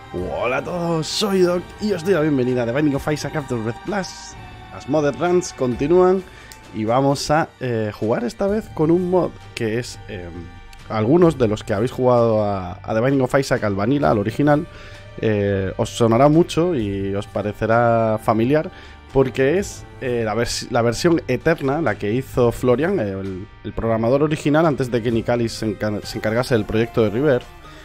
Hola a todos, soy Doc y os doy la bienvenida a The Binding of Isaac Afterbirth Plus. Las modded runs continúan y vamos a jugar esta vez con un mod que es... algunos de los que habéis jugado a The Binding of Isaac, al Vanilla, al original, os sonará mucho y os parecerá familiar porque es la versión eterna, la que hizo Florian, el programador original, antes de que Nicalis se encargase del proyecto de Rebirth.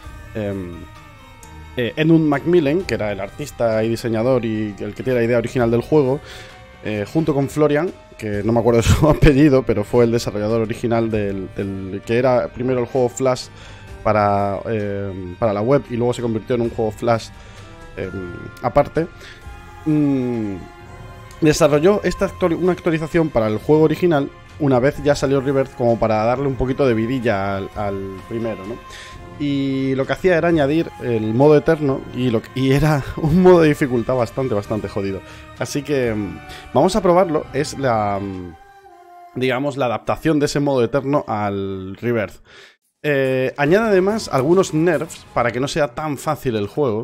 Edmund Macmillan, que era el artista y diseñador y el que tiene la idea original del juego, junto con Florian, que no me acuerdo de su apellido, pero fue el desarrollador original del que era primero el juego Flash para la web y luego se convirtió en un juego Flash aparte. Desarrolló una actualización para el juego original una vez ya salió Rebirth, como para darle un poquito de vidilla al primero, ¿no? Y lo que hacía era añadir el modo eterno y era un modo de dificultad bastante jodido. Así que vamos a probarlo. Es digamos, la adaptación de ese modo eterno al Rebirth. Añade además algunos nerfs para que no sea tan fácil el juego.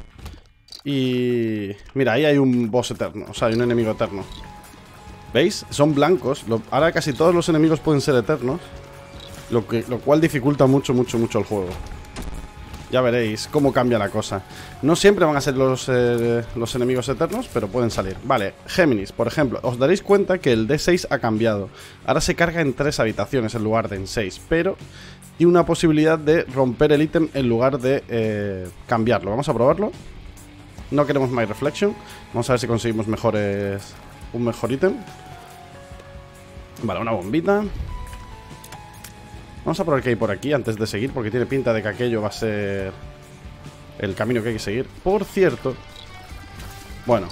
Y mira, ahí hay un boss eterno, o sea, hay un enemigo eterno. ¿Veis? Son blancos. Ahora casi todos los enemigos pueden ser eternos. Lo cual dificulta mucho el juego. Ya veréis cómo cambia la cosa. No siempre van a ser los enemigos eternos, pero pueden salir. Vale, Géminis, por ejemplo. Os daréis cuenta que el D6 ha cambiado. Ahora se carga en 3 habitaciones en lugar de en 6. Pero tiene una posibilidad de romper el ítem en lugar de cambiarlo. Vamos a probarlo. No queremos My Reflection. Vamos a ver si conseguimos un mejor ítem. Vale, una bombita. Vamos a probar qué hay por aquí antes de seguir, porque tiene pinta de que aquello va a ser el camino que hay que seguir. Por cierto, bueno,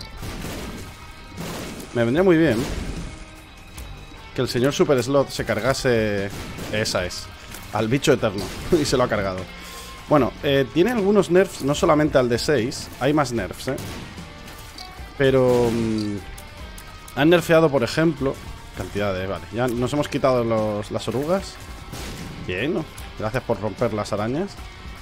me vendría muy bien que el señor Super Slot se cargase, esa es, al bicho eterno, y se lo ha cargado. Bueno, tiene algunos nerfs, no solamente al D6, hay más nerfs, pero han nerfeado, por ejemplo, cantidad de... Vale, ya nos hemos quitado las orugas. Bien, gracias por romper las arañas.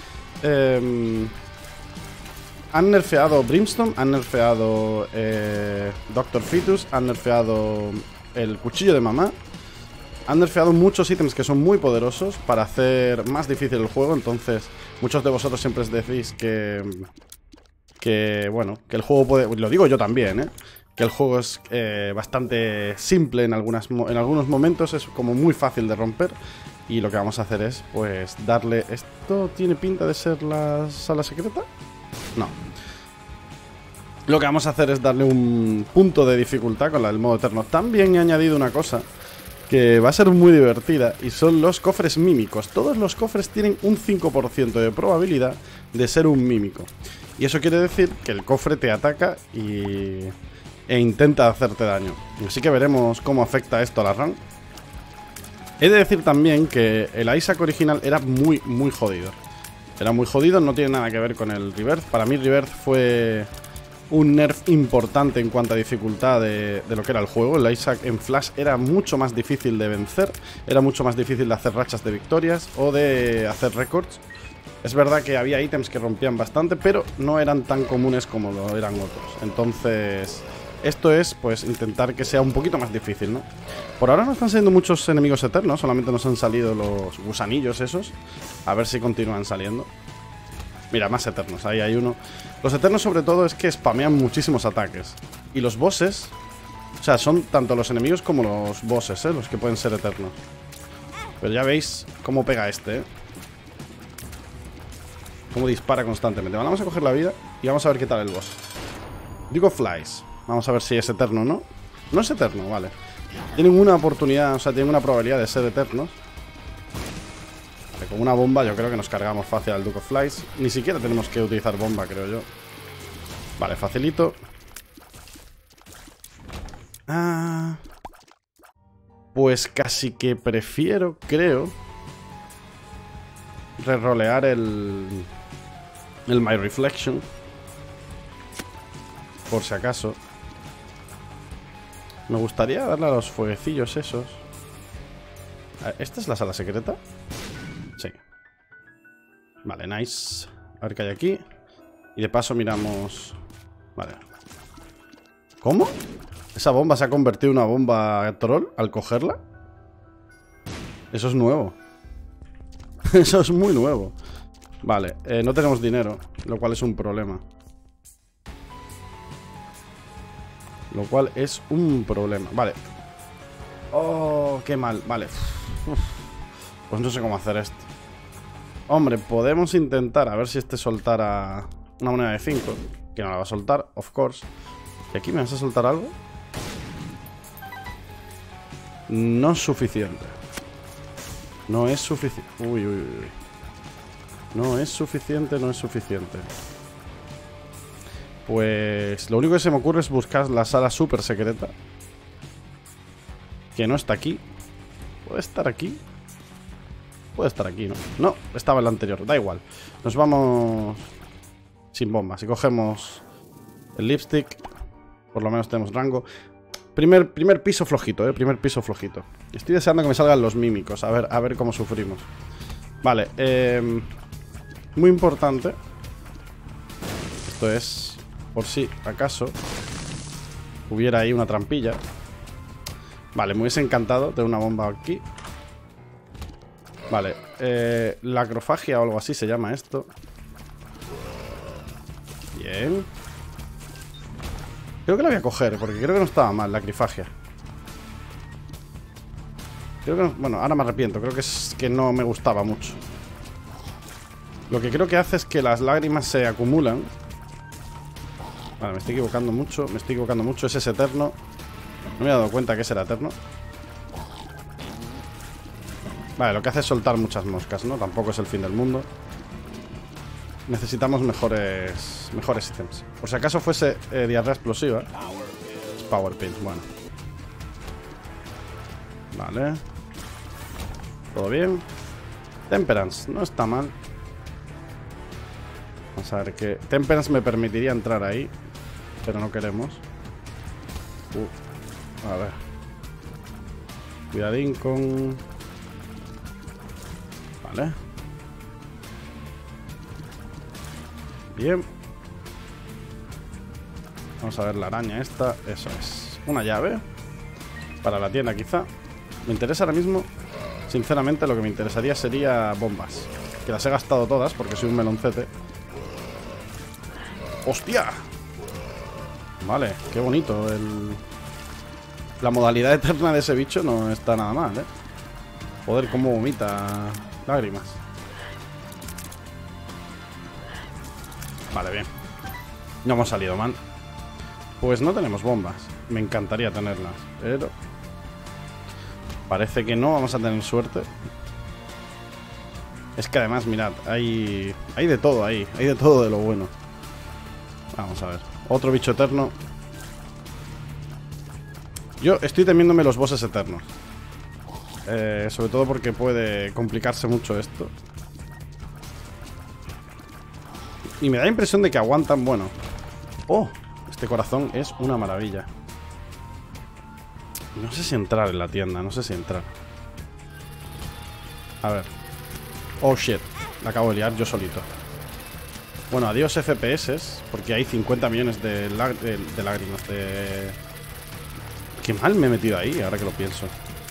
Han nerfeado Brimstone, han nerfeado Dr. Fetus, han nerfeado el cuchillo de mamá. Han nerfeado muchos ítems que son muy poderosos para hacer más difícil el juego. Entonces, muchos de vosotros siempre os decís que bueno, que el juego puede... Lo digo yo también, que el juego es bastante simple en algunos momentos, es como muy fácil de romper. Y lo que vamos a hacer es, pues, darle... ¿Esto tiene pinta de ser la sala secreta? No. Lo que vamos a hacer es darle un punto de dificultad con el modo eterno. También he añadido una cosa que va a ser muy divertida, y son los cofres mímicos. Todos los cofres tienen un 5% de probabilidad de ser un mímico. Y eso quiere decir que el cofre te ataca e intenta hacerte daño. Así que veremos cómo afecta esto a la run. He de decir también que el Isaac original era muy jodido. Era muy jodido, no tiene nada que ver con el Rebirth. Para mí Rebirth fue un nerf importante en cuanto a dificultad de lo que era el juego. El Isaac en Flash era mucho más difícil de vencer. Era mucho más difícil de hacer rachas de victorias o de hacer récords. Es verdad que había ítems que rompían bastante, pero no eran tan comunes como lo eran otros. Entonces... esto es, pues, intentar que sea un poquito más difícil, ¿no? Por ahora no están saliendo muchos enemigos eternos, solamente nos han salido los gusanillos esos. A ver si continúan saliendo. Mira, más eternos, ahí hay uno. Los eternos sobre todo es que spamean muchísimos ataques. Y los bosses, o sea, son tanto los enemigos como los bosses, los que pueden ser eternos. Pero ya veis cómo pega este, cómo dispara constantemente. Bueno, vamos a coger la vida y vamos a ver qué tal el boss. Duke of Flies. Vamos a ver si es eterno o no. No es eterno, vale. Tienen una oportunidad, o sea, tienen una probabilidad de ser eternos. Vale, con una bomba yo creo que nos cargamos fácil al Duke of Flies. Ni siquiera tenemos que utilizar bomba, creo yo. Vale, facilito. Pues casi que prefiero, creo, rerolear el My Reflection, por si acaso. Me gustaría darle a los fueguecillos esos. ¿Esta es la sala secreta? Sí. Vale, nice. A ver qué hay aquí. Y de paso miramos... Vale. ¿Cómo? ¿Esa bomba se ha convertido en una bomba troll al cogerla? Eso es nuevo. Eso es muy nuevo. Vale, no tenemos dinero, lo cual es un problema. Lo cual es un problema. Vale. Oh, qué mal. Vale. Uf. Pues no sé cómo hacer esto. Hombre, podemos intentar a ver si este soltara una moneda de 5. Que no la va a soltar, of course. ¿Y aquí me vas a soltar algo? No es suficiente. No es suficiente. Uy, uy, uy. No es suficiente, no es suficiente. Pues lo único que se me ocurre es buscar la sala súper secreta. Que no está aquí. ¿Puede estar aquí? Puede estar aquí, ¿no? No, estaba en la anterior, da igual. Nos vamos sin bombas y cogemos el lipstick. Por lo menos tenemos rango. Primer piso flojito, primer piso flojito. Estoy deseando que me salgan los mímicos. A ver cómo sufrimos. Vale, muy importante. Esto es por si acaso hubiera ahí una trampilla. Vale, me hubiese encantado tener una bomba aquí. Vale, la acrofagia o algo así se llama esto. Bien. Creo que la voy a coger, porque creo que no estaba mal la acrifagia. Creo que no, bueno, ahora me arrepiento. Creo que es que no me gustaba mucho. Lo que creo que hace es que las lágrimas se acumulan. Vale, me estoy equivocando mucho. Me estoy equivocando mucho. Ese es eterno. No me he dado cuenta que ese era eterno. Vale, lo que hace es soltar muchas moscas, ¿no? Tampoco es el fin del mundo. Necesitamos mejores ítems. Por si acaso fuese diarrea explosiva. Power Pin, bueno. Vale. Todo bien. Temperance, no está mal. Vamos a ver qué... Temperance me permitiría entrar ahí. Pero no queremos. A ver. Cuidadín con... Vale. Bien. Vamos a ver la araña esta. Eso es. Una llave. Para la tienda quizá. Me interesa ahora mismo. Sinceramente lo que me interesaría sería bombas. Que las he gastado todas porque soy un meloncete. ¡Hostia! Vale, qué bonito. La modalidad eterna de ese bicho no está nada mal, ¿eh? Joder, cómo vomita lágrimas. Vale, bien. No hemos salido mal. Pues no tenemos bombas. Me encantaría tenerlas, pero parece que no vamos a tener suerte. Es que además, mirad, hay de todo ahí. Hay de todo de lo bueno. Vamos a ver. Otro bicho eterno. Yo estoy temiéndome los bosses eternos. Sobre todo porque puede complicarse mucho esto. Y me da la impresión de que aguantan, bueno. ¡Oh! Este corazón es una maravilla. No sé si entrar en la tienda, no sé si entrar. A ver. Oh, shit. La acabo de liar yo solito. Bueno, adiós FPS, porque hay 50 millones de lágrimas. Qué mal me he metido ahí, ahora que lo pienso.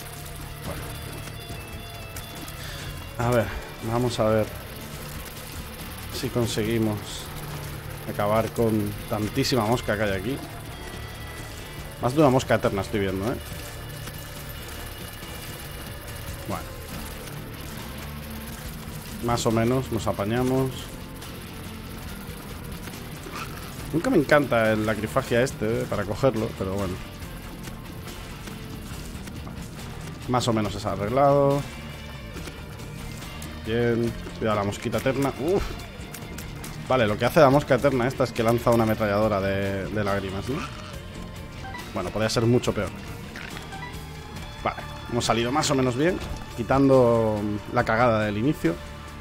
Bueno. A ver, vamos a ver si conseguimos acabar con tantísima mosca que hay aquí. Más de una mosca eterna estoy viendo, ¿eh? Bueno. Más o menos nos apañamos. Nunca me encanta el lacrifagia este para cogerlo, pero bueno. Más o menos es arreglado. Bien. Cuidado la mosquita eterna. Uf. Vale, lo que hace la mosca eterna esta es que lanza una ametralladora de lágrimas, ¿no? Bueno, podría ser mucho peor. Vale, hemos salido más o menos bien, quitando la cagada del inicio.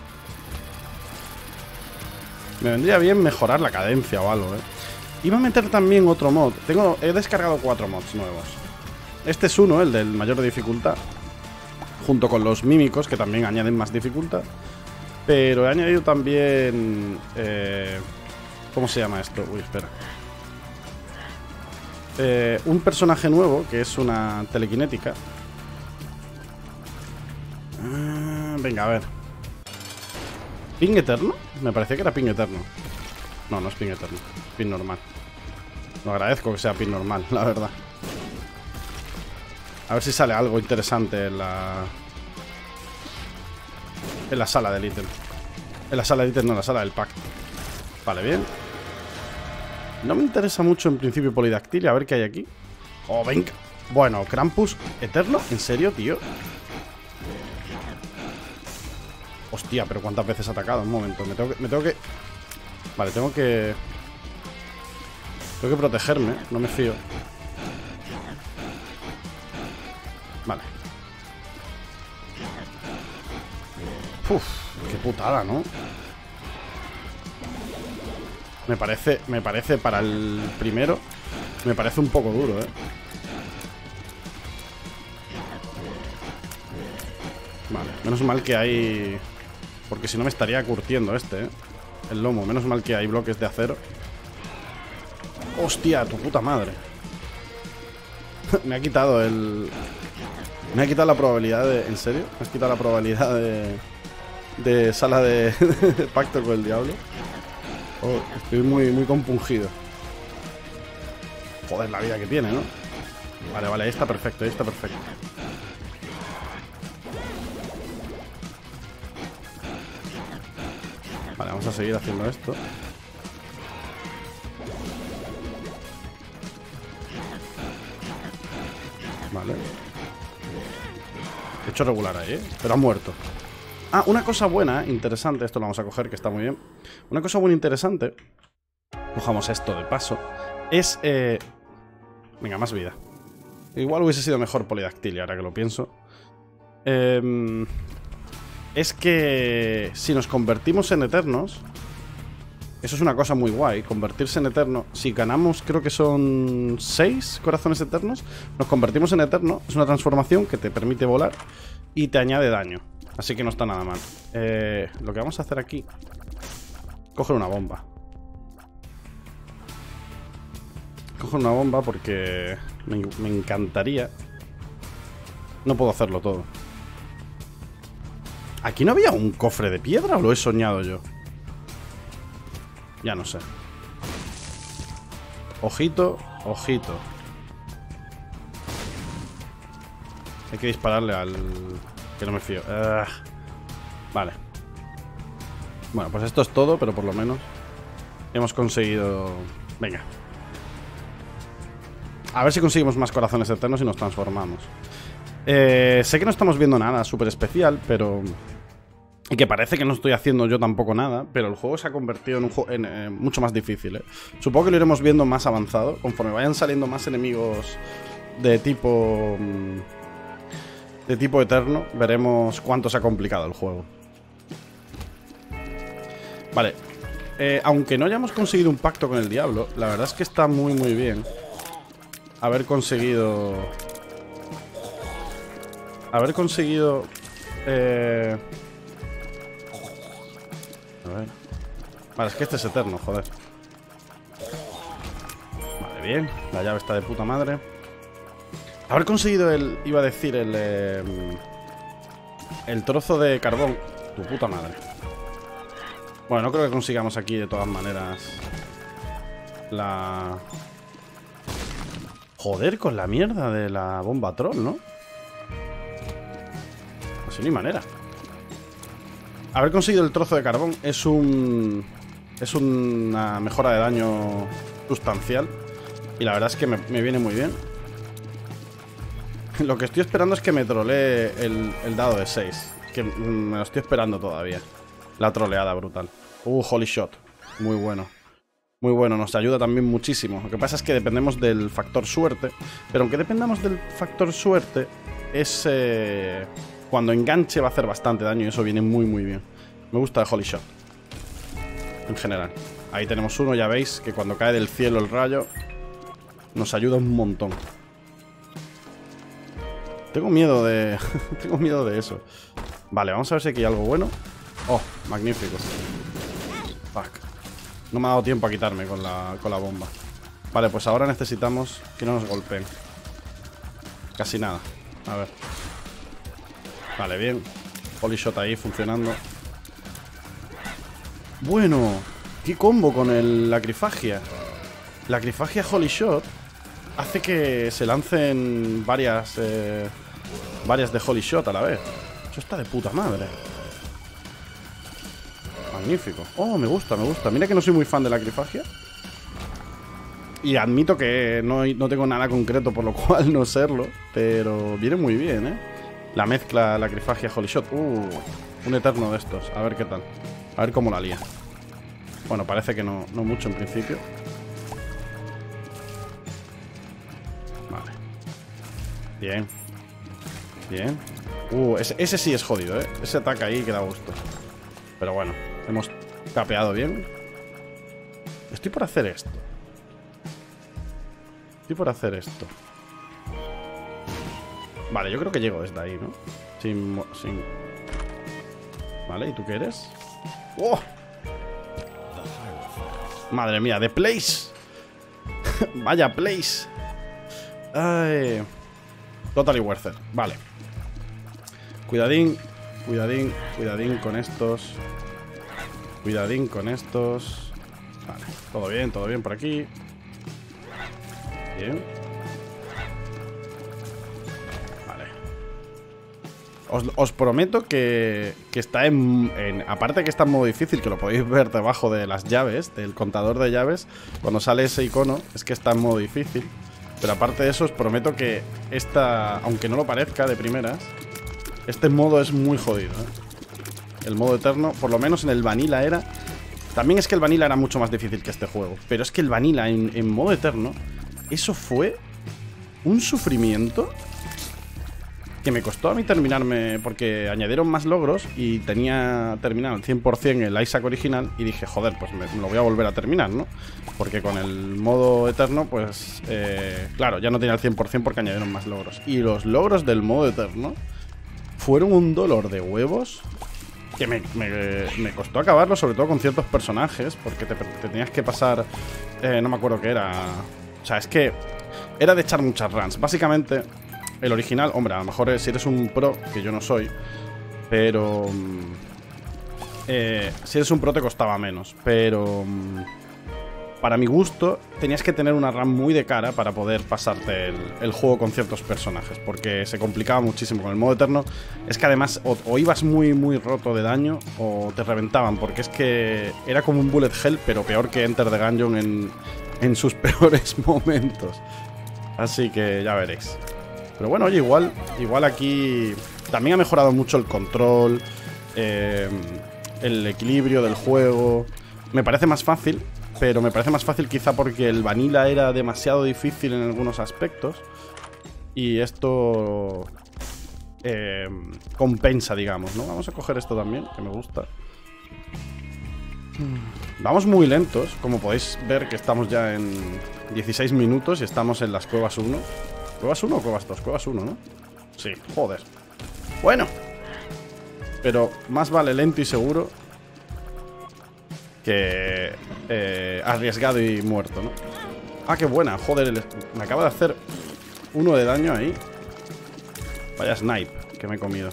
Me vendría bien mejorar la cadencia o algo, ¿eh? Iba a meter también otro mod. He descargado 4 mods nuevos. Este es uno, el del mayor de dificultad, junto con los mímicos, que también añaden más dificultad. Pero he añadido también ¿Cómo se llama esto? Uy, espera. Un personaje nuevo, que es una telequinética. Venga, a ver. ¿Ping eterno? Me parecía que era ping eterno. No, no es ping eterno. Ping normal. Lo agradezco que sea ping normal, la verdad. A ver si sale algo interesante en la sala del ítem. En la sala del ítem, no, en la sala del pack. Vale, bien. No me interesa mucho en principio Polidactylia. A ver qué hay aquí. Oh, venga. Bueno, Krampus eterno. ¿En serio, tío? Hostia, pero ¿cuántas veces ha atacado? Un momento, me tengo que... Vale, tengo que protegerme, no me fío. Vale. Uf, qué putada, ¿no? Me parece para el primero, me parece un poco duro, ¿eh? Vale, menos mal que hay... Porque si no me estaría curtiendo este, ¿eh? El lomo, menos mal que hay bloques de acero. ¡Hostia, tu puta madre! Me ha quitado el... Me ha quitado la probabilidad de... ¿En serio? ¿Me has quitado la probabilidad de sala de pacto con el diablo? Oh, estoy muy compungido. Joder, la vida que tiene, ¿no? Vale, vale, ahí está perfecto, ahí está perfecto. Vale, vamos a seguir haciendo esto. Vale. He hecho regular ahí, ¿eh? Pero ha muerto. Ah, una cosa buena, interesante. Esto lo vamos a coger, que está muy bien. Una cosa buena, interesante. Cojamos esto de paso. Es... Venga, más vida. Igual hubiese sido mejor Polidactylia, ahora que lo pienso. Es que si nos convertimos en eternos, eso es una cosa muy guay, convertirse en eterno. Si ganamos, creo que son 6 corazones eternos, nos convertimos en eterno. Es una transformación que te permite volar y te añade daño, así que no está nada mal. Lo que vamos a hacer aquí, coger una bomba. Coger una bomba porque me encantaría. No puedo hacerlo todo. ¿Aquí no había un cofre de piedra o lo he soñado yo? Ya no sé. Ojito, ojito. Hay que dispararle al... Que no me fío. Vale. Bueno, pues esto es todo, pero por lo menos hemos conseguido... Venga. A ver si conseguimos más corazones eternos y nos transformamos. Sé que no estamos viendo nada súper especial, pero... Y que parece que no estoy haciendo yo tampoco nada, pero el juego se ha convertido en un juego mucho más difícil, ¿eh? Supongo que lo iremos viendo más avanzado. Conforme vayan saliendo más enemigos de tipo... De tipo eterno, veremos cuánto se ha complicado el juego. Vale. Aunque no hayamos conseguido un pacto con el diablo, la verdad es que está muy bien haber conseguido... A ver. Vale, es que este es eterno, joder. Vale, bien. La llave está de puta madre. Haber conseguido el... Iba a decir el trozo de carbón. Tu puta madre. Bueno, no creo que consigamos aquí de todas maneras la... Joder, con la mierda de la bomba troll, ¿no? Así ni manera. Haber conseguido el trozo de carbón es una mejora de daño sustancial. Y la verdad es que me viene muy bien. Lo que estoy esperando es que me trolee el dado de 6. Que me lo estoy esperando todavía. La troleada brutal. Holy shot. Muy bueno. Muy bueno, nos ayuda también muchísimo. Lo que pasa es que dependemos del factor suerte. Pero aunque dependamos del factor suerte, es... cuando enganche va a hacer bastante daño y eso viene muy bien. Me gusta el Holy Shot. En general. Ahí tenemos uno, ya veis que cuando cae del cielo el rayo nos ayuda un montón. Tengo miedo de... Tengo miedo de eso. Vale, vamos a ver si aquí hay algo bueno. Oh, magnífico. Fuck. No me ha dado tiempo a quitarme con la bomba. Vale, pues ahora necesitamos que no nos golpeen. Casi nada. A ver. Vale, bien. Holy Shot ahí funcionando. Bueno, qué combo con el Lacrifagia. Lacrifagia Holy Shot hace que se lancen varias de Holy Shot a la vez. Eso está de puta madre. Magnífico. Oh, me gusta, me gusta. Mira que no soy muy fan de Lacrifagia. Y admito que no tengo nada concreto por lo cual no serlo. Pero viene muy bien, ¿eh? La mezcla Lacrifagia Holy Shot. Un eterno de estos. A ver qué tal. A ver cómo la lía. Bueno, parece que no mucho en principio. Vale. Bien. Bien. Ese sí es jodido, ¿eh? Ese ataque ahí que da gusto. Pero bueno, hemos capeado bien. Estoy por hacer esto. Vale, yo creo que llego desde ahí, ¿no? Sin... Vale, ¿y tú qué eres? ¡Oh! Madre mía, The Place. Vaya Place. Ay. Totally worth it. Vale. Cuidadín. Cuidadín con estos. Cuidadín con estos. Vale, todo bien por aquí. Bien. Vale. Os prometo que está aparte que está en modo difícil, que lo podéis ver debajo de las llaves, del contador de llaves, cuando sale ese icono, es que está en modo difícil. Pero aparte de eso, os prometo que aunque no lo parezca de primeras, este modo es muy jodido, ¿eh? El modo eterno, por lo menos en el Vanilla era... También es que el Vanilla era mucho más difícil que este juego. Pero es que el Vanilla en modo eterno, eso fue un sufrimiento que me costó a mí terminarme, porque añadieron más logros y tenía terminado al 100% el Isaac original y dije, joder, pues me lo voy a volver a terminar, ¿no? Porque con el modo eterno, pues, claro, ya no tenía el 100% porque añadieron más logros. Y los logros del modo eterno fueron un dolor de huevos que me costó acabarlo, sobre todo con ciertos personajes, porque te tenías que pasar, no me acuerdo qué era. O sea, es que era de echar muchas runs. Básicamente, el original, hombre, a lo mejor si eres un pro, que yo no soy, pero si eres un pro te costaba menos. Pero para mi gusto, tenías que tener una run muy de cara para poder pasarte el juego con ciertos personajes, porque se complicaba muchísimo. Con el modo eterno es que además o ibas muy roto de daño o te reventaban, porque es que era como un bullet hell, pero peor que Enter the Gungeon en sus peores momentos. Así que ya veréis. Pero bueno, oye, igual aquí también ha mejorado mucho el control, el equilibrio del juego. Me parece más fácil, pero me parece más fácil quizá porque el Vanilla era demasiado difícil en algunos aspectos. Y esto compensa, digamos, ¿no? Vamos a coger esto también, que me gusta. Vamos muy lentos, como podéis ver que estamos ya en 16 minutos y estamos en las cuevas 1. ¿Cuevas 1 o cuevas 2? Cuevas 1, ¿no? Sí, joder. Bueno. Pero más vale lento y seguro que arriesgado y muerto, ¿no? Ah, qué buena, joder, me acaba de hacer 1 de daño ahí. Vaya snipe que me he comido.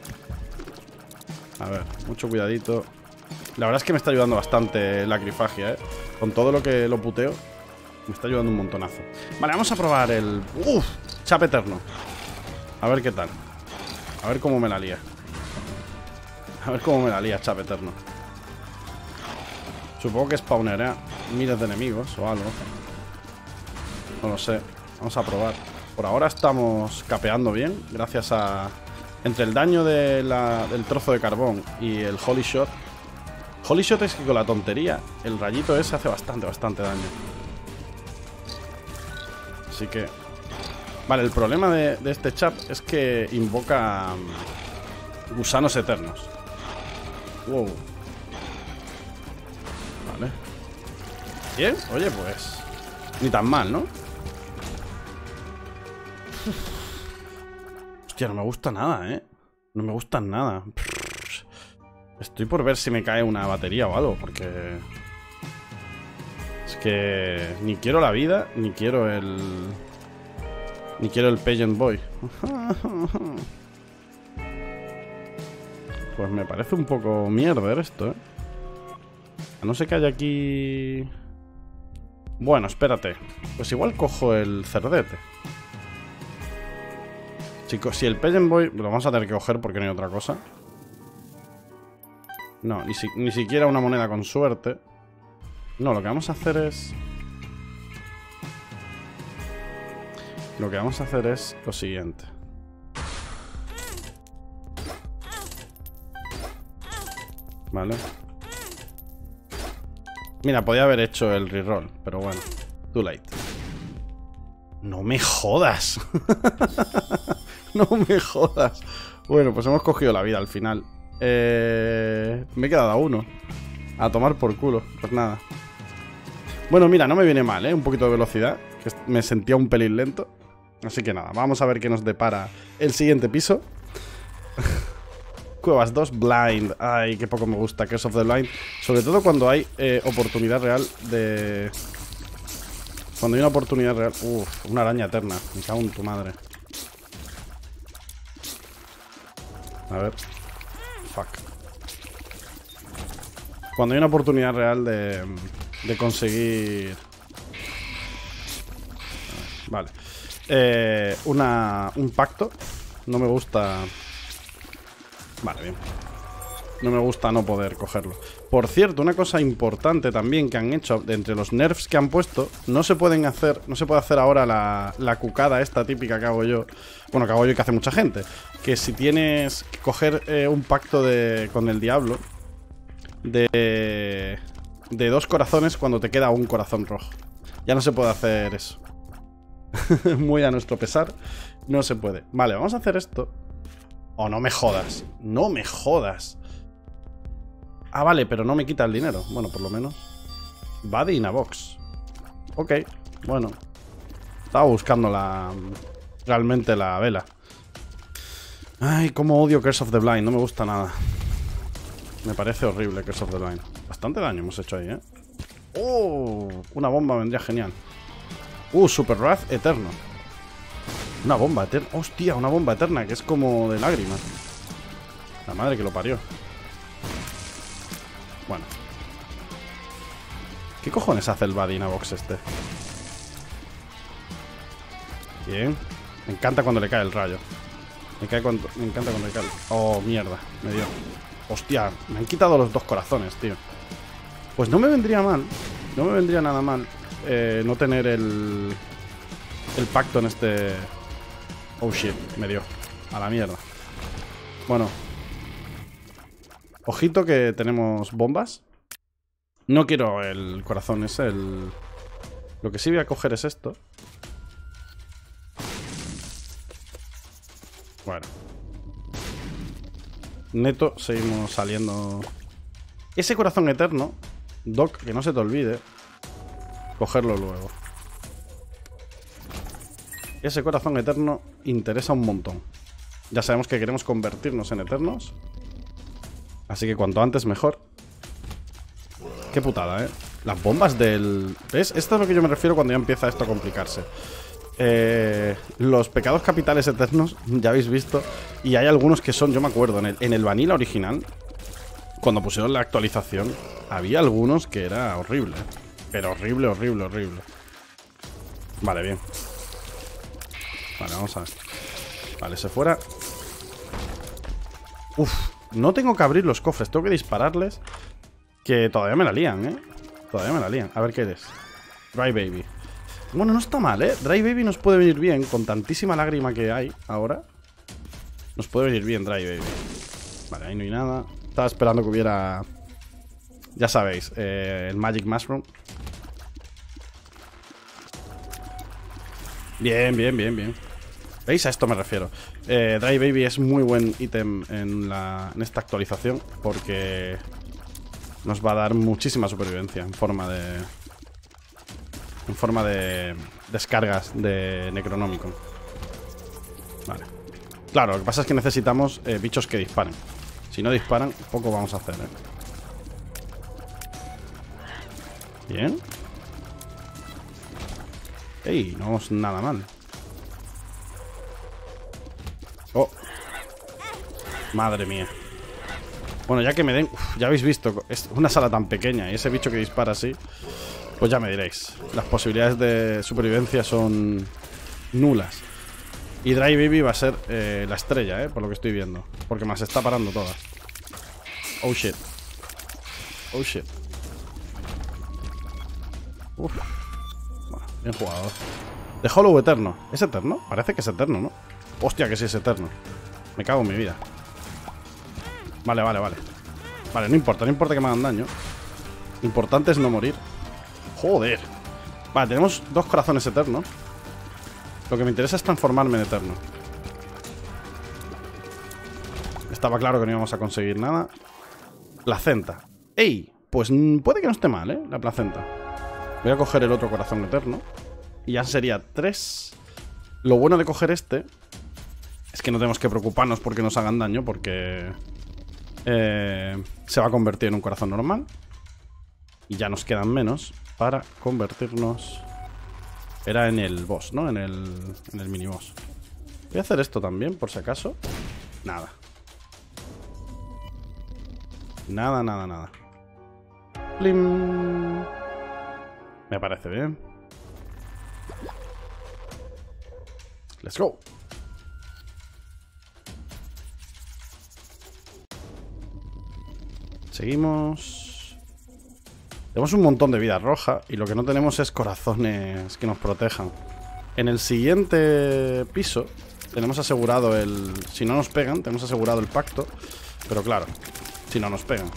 A ver, mucho cuidadito. La verdad es que me está ayudando bastante Lacrifagia, ¿eh? Con todo lo que lo puteo, me está ayudando un montonazo. Vale, vamos a probar el... Chap eterno. A ver qué tal. A ver cómo me la lía. A ver cómo me la lía, chap eterno. Supongo que spawnerá miles de enemigos o algo. No lo sé. Vamos a probar. Por ahora estamos capeando bien, gracias a... Entre el daño del trozo de carbón y el Holy Shot. Holy Shot es que con la tontería el rayito ese hace bastante daño. Así que... Vale, el problema de este chap es que invoca gusanos eternos. Wow. Vale. Bien, oye, pues ni tan mal, ¿no? Hostia, no me gusta nada, ¿eh? No me gusta nada. Estoy por ver si me cae una batería o algo, porque... que ni quiero la vida, ni quiero el... Ni quiero el Pageant Boy. Pues me parece un poco mierder esto, ¿eh? A no ser que haya aquí... Bueno, espérate. Pues igual cojo el cerdete. Si el Pageant Boy... Lo vamos a tener que coger porque no hay otra cosa. No, ni siquiera una moneda con suerte. No, lo que vamos a hacer es... Lo que vamos a hacer es lo siguiente. Vale. Mira, podía haber hecho el reroll, pero bueno. Too late. No me jodas. No me jodas. Bueno, pues hemos cogido la vida al final. Me he quedado a uno. A tomar por culo. Pues nada. Bueno, mira, no me viene mal, ¿eh? Un poquito de velocidad, que me sentía un pelín lento. Así que nada, vamos a ver qué nos depara el siguiente piso. Cuevas 2, Blind. Ay, qué poco me gusta Curse of the Blind. Sobre todo cuando hay oportunidad real de... Cuando hay una oportunidad real... Uf, una araña eterna. Me cago en tu madre. A ver. Fuck. Cuando hay una oportunidad real de conseguir... Vale. Un pacto. No me gusta... Vale, bien. No me gusta no poder cogerlo. Por cierto, una cosa importante también que han hecho, de entre los nerfs que han puesto, no se puede hacer ahora la cucada esta típica que hago yo. Bueno, que hago yo y que hace mucha gente. Que si tienes que coger un pacto con el diablo de 2 corazones cuando te queda un corazón rojo. Ya no se puede hacer eso. Muy a nuestro pesar, no se puede. Vale, vamos a hacer esto. Oh, no me jodas. No me jodas. Ah, vale, pero no me quita el dinero. Bueno, por lo menos. Body in a box. Ok, bueno. Estaba buscando realmente la vela. Ay, cómo odio Curse of the Blind. No me gusta nada. Me parece horrible Curse of the Blind. Bastante daño hemos hecho ahí, ¿eh? Oh, una bomba vendría genial. Super Wrath eterno. Una bomba eterna. Hostia, una bomba eterna que es como de lágrimas. La madre que lo parió. Bueno. ¿Qué cojones hace el Badina Box este? Bien. Me encanta cuando le cae el rayo. Me encanta cuando le cae el... Oh, mierda. Me dio. Hostia, me han quitado los 2 corazones, tío. Pues no me vendría mal. No me vendría nada mal no tener el pacto en este... Oh shit, me dio. A la mierda. Bueno. Ojito que tenemos bombas. No quiero el corazón, es el... Lo que sí voy a coger es esto. Bueno. Neto, seguimos saliendo. Ese corazón eterno, Doc, que no se te olvide cogerlo luego. Ese corazón eterno interesa un montón. Ya sabemos que queremos convertirnos en eternos, así que cuanto antes mejor. Qué putada, ¿eh? Las bombas del... ¿Ves? Esto es lo que yo me refiero cuando ya empieza esto a complicarse. Los pecados capitales eternos, ya habéis visto. Y hay algunos que son, yo me acuerdo, en el Vanilla original, cuando pusieron la actualización, había algunos que era horrible. Pero horrible, horrible, horrible. Vale, bien. Vale, vamos a ver. Vale, se fuera. Uf, no tengo que abrir los cofres, tengo que dispararles. Que todavía me la lían, ¿eh? Todavía me la lían. A ver qué eres. Dry Baby. Bueno, no está mal, ¿eh? Dry Baby nos puede venir bien. Con tantísima lágrima que hay ahora, nos puede venir bien Dry Baby. Vale, ahí no hay nada. Estaba esperando que hubiera... Ya sabéis, el Magic Mushroom. Bien, bien, bien, bien. ¿Veis? A esto me refiero. Dry Baby es muy buen ítem en esta actualización, porque nos va a dar muchísima supervivencia en forma de descargas de Necronomicon. Vale. Claro, lo que pasa es que necesitamos bichos que disparen. Si no disparan, poco vamos a hacer, ¿eh? Bien. Ey, no vamos nada mal. Oh. Madre mía. Bueno, ya que me den... Uf, ya habéis visto, es una sala tan pequeña y ese bicho que dispara así, pues ya me diréis. Las posibilidades de supervivencia son nulas. Y Dry Baby va a ser la estrella, por lo que estoy viendo. Porque me las está parando todas. Oh shit. Oh shit. Uf. Bueno, bien jugado. The Hollow Eterno. ¿Es eterno? Parece que es eterno, ¿no? Hostia, que sí es eterno. Me cago en mi vida. Vale, vale, vale. Vale, no importa que me hagan daño. Importante es no morir. Joder. Vale, tenemos 2 corazones eternos. Lo que me interesa es transformarme en eterno. Estaba claro que no íbamos a conseguir nada. Placenta. ¡Ey! Pues puede que no esté mal, la placenta. Voy a coger el otro corazón eterno. Y ya sería 3. Lo bueno de coger este es que no tenemos que preocuparnos porque nos hagan daño, porque se va a convertir en un corazón normal. Y ya nos quedan menos para convertirnos. Era en el boss, ¿no? En el mini boss. Voy a hacer esto también, por si acaso. Nada. Nada, nada, nada. ¡Plim! Me parece bien. Let's go. Seguimos. Tenemos un montón de vida roja y lo que no tenemos es corazones que nos protejan. En el siguiente piso tenemos asegurado el... Si no nos pegan, tenemos asegurado el pacto. Pero claro, si no nos pegan.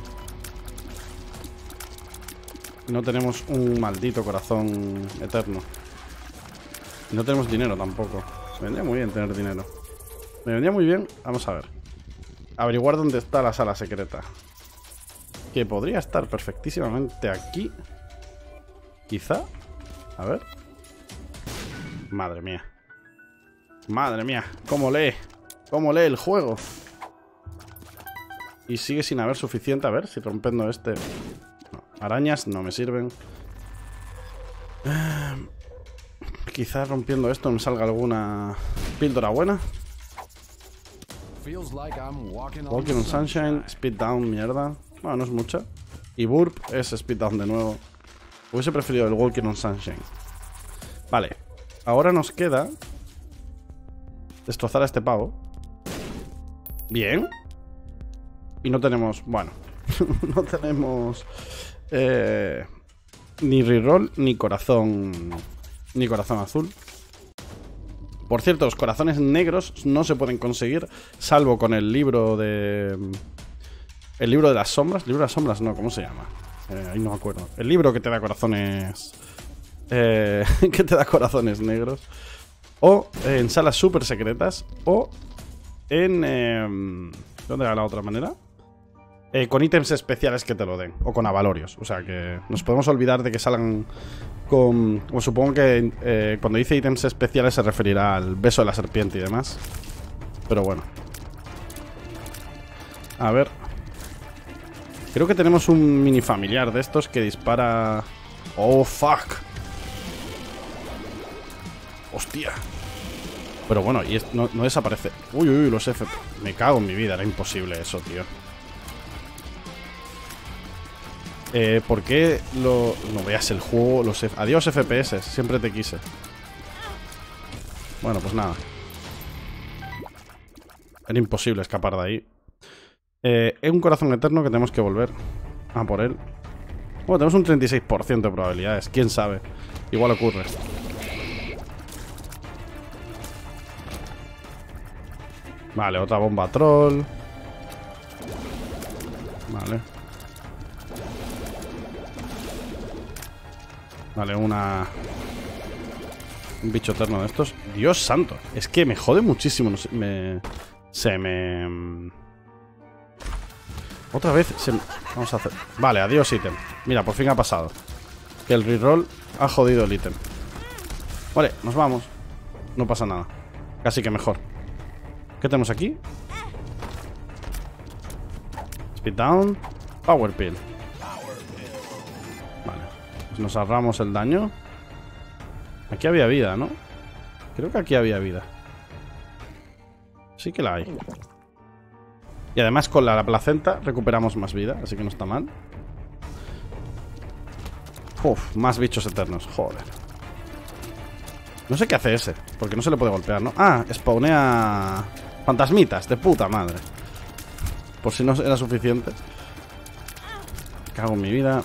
No tenemos un maldito corazón eterno. Y no tenemos dinero tampoco. Me vendría muy bien tener dinero. Me vendría muy bien, vamos a ver. Averiguar dónde está la sala secreta. Que podría estar perfectísimamente aquí. Quizá. A ver. Madre mía. Madre mía. ¿Cómo lee? ¿Cómo lee el juego? Y sigue sin haber suficiente. A ver si rompiendo este... No. Arañas no me sirven. Quizás rompiendo esto me salga alguna píldora buena. Walking on Sunshine. Speed down, mierda. Bueno, no es mucha. Y Burp es Speed down de nuevo. Hubiese preferido el Walking on Sunshine. Vale. Ahora nos queda destrozar a este pavo. Bien. Y no tenemos... Bueno. No tenemos... ni reroll ni corazón... Ni corazón azul. Por cierto, los corazones negros no se pueden conseguir salvo con el libro de... El libro de las sombras. ¿Libro de las sombras? No, ¿cómo se llama? Ahí no me acuerdo. El libro que te da corazones... que te da corazones negros. O en salas súper secretas. O en... ¿dónde era la otra manera? Con ítems especiales que te lo den. O con avalorios. O sea que nos podemos olvidar de que salgan con... O supongo que cuando dice ítems especiales se referirá al beso de la serpiente y demás. Pero bueno. A ver. Creo que tenemos un mini familiar de estos que dispara... ¡Oh, fuck! ¡Hostia! Pero bueno, y no desaparece. Uy, uy, los F... Me cago en mi vida, era imposible eso, tío. ¿Por qué no veas el juego? Adiós FPS, siempre te quise. Bueno, pues nada. Era imposible escapar de ahí. Es un corazón eterno que tenemos que volver a por él. Bueno, tenemos un 36% de probabilidades. ¿Quién sabe? Igual ocurre. Vale, otra bomba troll. Vale. Vale, un bicho eterno de estos. Dios santo. Es que me jode muchísimo. Otra vez vamos a hacer... Vale, adiós ítem. Mira, por fin ha pasado. Que el reroll ha jodido el ítem. Vale, nos vamos. No pasa nada. Casi que mejor. ¿Qué tenemos aquí? Speed down. Power pill. Vale. Pues nos ahorramos el daño. Aquí había vida, ¿no? Creo que aquí había vida. Sí que la hay. Y además con la placenta recuperamos más vida, así que no está mal. Uf, más bichos eternos, joder. No sé qué hace ese, porque no se le puede golpear, ¿no? Ah, spawnea fantasmitas, de puta madre. Por si no era suficiente. Cago en mi vida.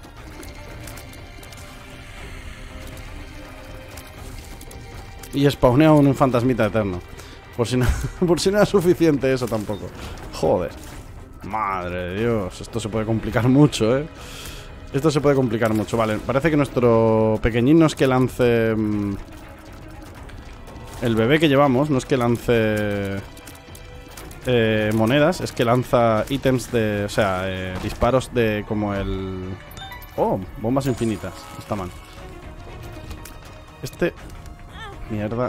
Y spawnea un fantasmita eterno. Por si no, por si no era suficiente eso tampoco. Joder. Madre de Dios. Esto se puede complicar mucho, ¿eh? Esto se puede complicar mucho. Vale, parece que nuestro pequeñín no es que lance... el bebé que llevamos no es que lance... monedas, es que lanza ítems de... O sea, disparos de como el... Oh, bombas infinitas. Está mal. Este... Mierda.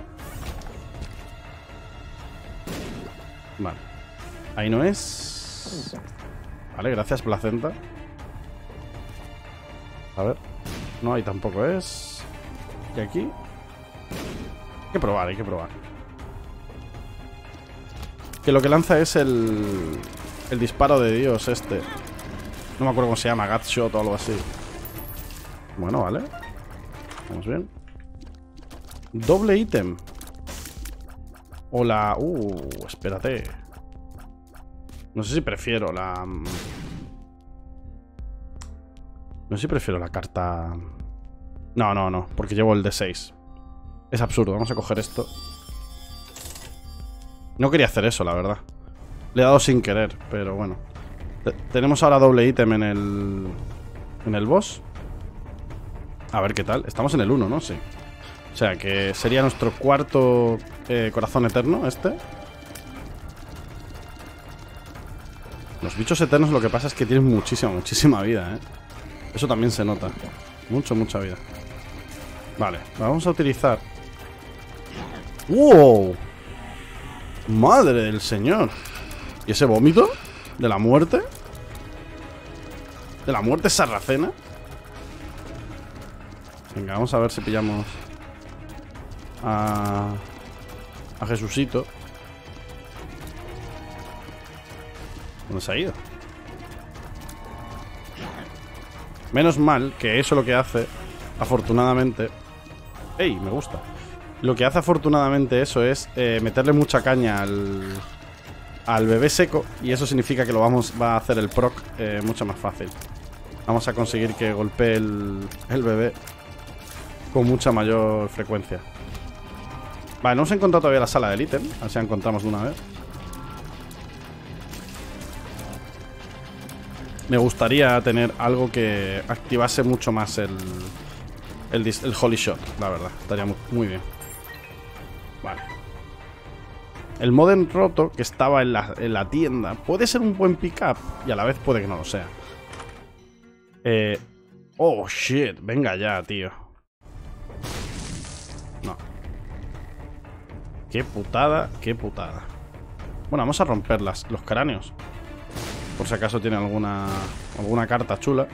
Vale. Ahí no es... Vale, gracias, placenta. A ver. No, ahí tampoco es. ¿Y aquí? Hay que probar, hay que probar. Que lo que lanza es el disparo de Dios este. No me acuerdo cómo se llama, Gutshot o algo así. Bueno, vale. Vamos bien. Doble ítem. O la... espérate. No sé si prefiero la... No sé si prefiero la carta... No, porque llevo el D6. Es absurdo, vamos a coger esto. No quería hacer eso, la verdad. Le he dado sin querer, pero bueno. Tenemos ahora doble ítem en el boss. A ver qué tal. Estamos en el 1, ¿no? Sí. O sea, que sería nuestro cuarto corazón eterno, este. Los bichos eternos lo que pasa es que tienen muchísima vida, ¿eh? Eso también se nota. Mucha vida. Vale, vamos a utilizar... ¡Wow! ¡Madre del señor! ¿Y ese vómito? ¿De la muerte? ¿De la muerte sarracena? Venga, vamos a ver si pillamos a Jesucito. ¿Dónde se ha ido? Menos mal que eso lo que hace, afortunadamente... ¡Ey! Me gusta. Lo que hace afortunadamente eso es meterle mucha caña al bebé seco. Y eso significa que va a hacer el proc mucho más fácil. Vamos a conseguir que golpee el bebé con mucha mayor frecuencia. Vale, no hemos encontrado todavía la sala del ítem. A ver si la encontramos de una vez. Me gustaría tener algo que activase mucho más el Holy Shot, la verdad. Estaría muy bien. Vale. El Modern Roto, que estaba en la tienda, puede ser un buen pick-up y a la vez puede que no lo sea. Oh, shit. Venga ya, tío. No. Qué putada, qué putada. Bueno, vamos a romper los cráneos. Por si acaso tiene alguna carta chula.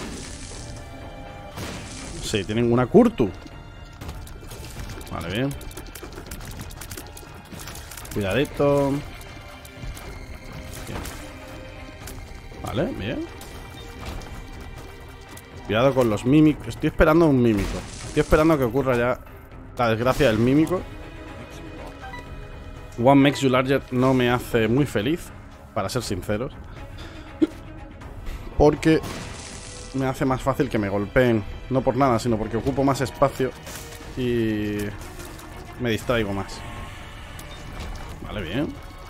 Sí, tienen una Kurtu. Vale, bien. Cuidadito. Bien. Vale, bien. Cuidado con los mímicos. Estoy esperando un mímico. Estoy esperando que ocurra ya la desgracia del mímico. One Makes You Larger no me hace muy feliz, para ser sinceros. Porque me hace más fácil que me golpeen. No por nada, sino porque ocupo más espacio y me distraigo más. Vale, bien.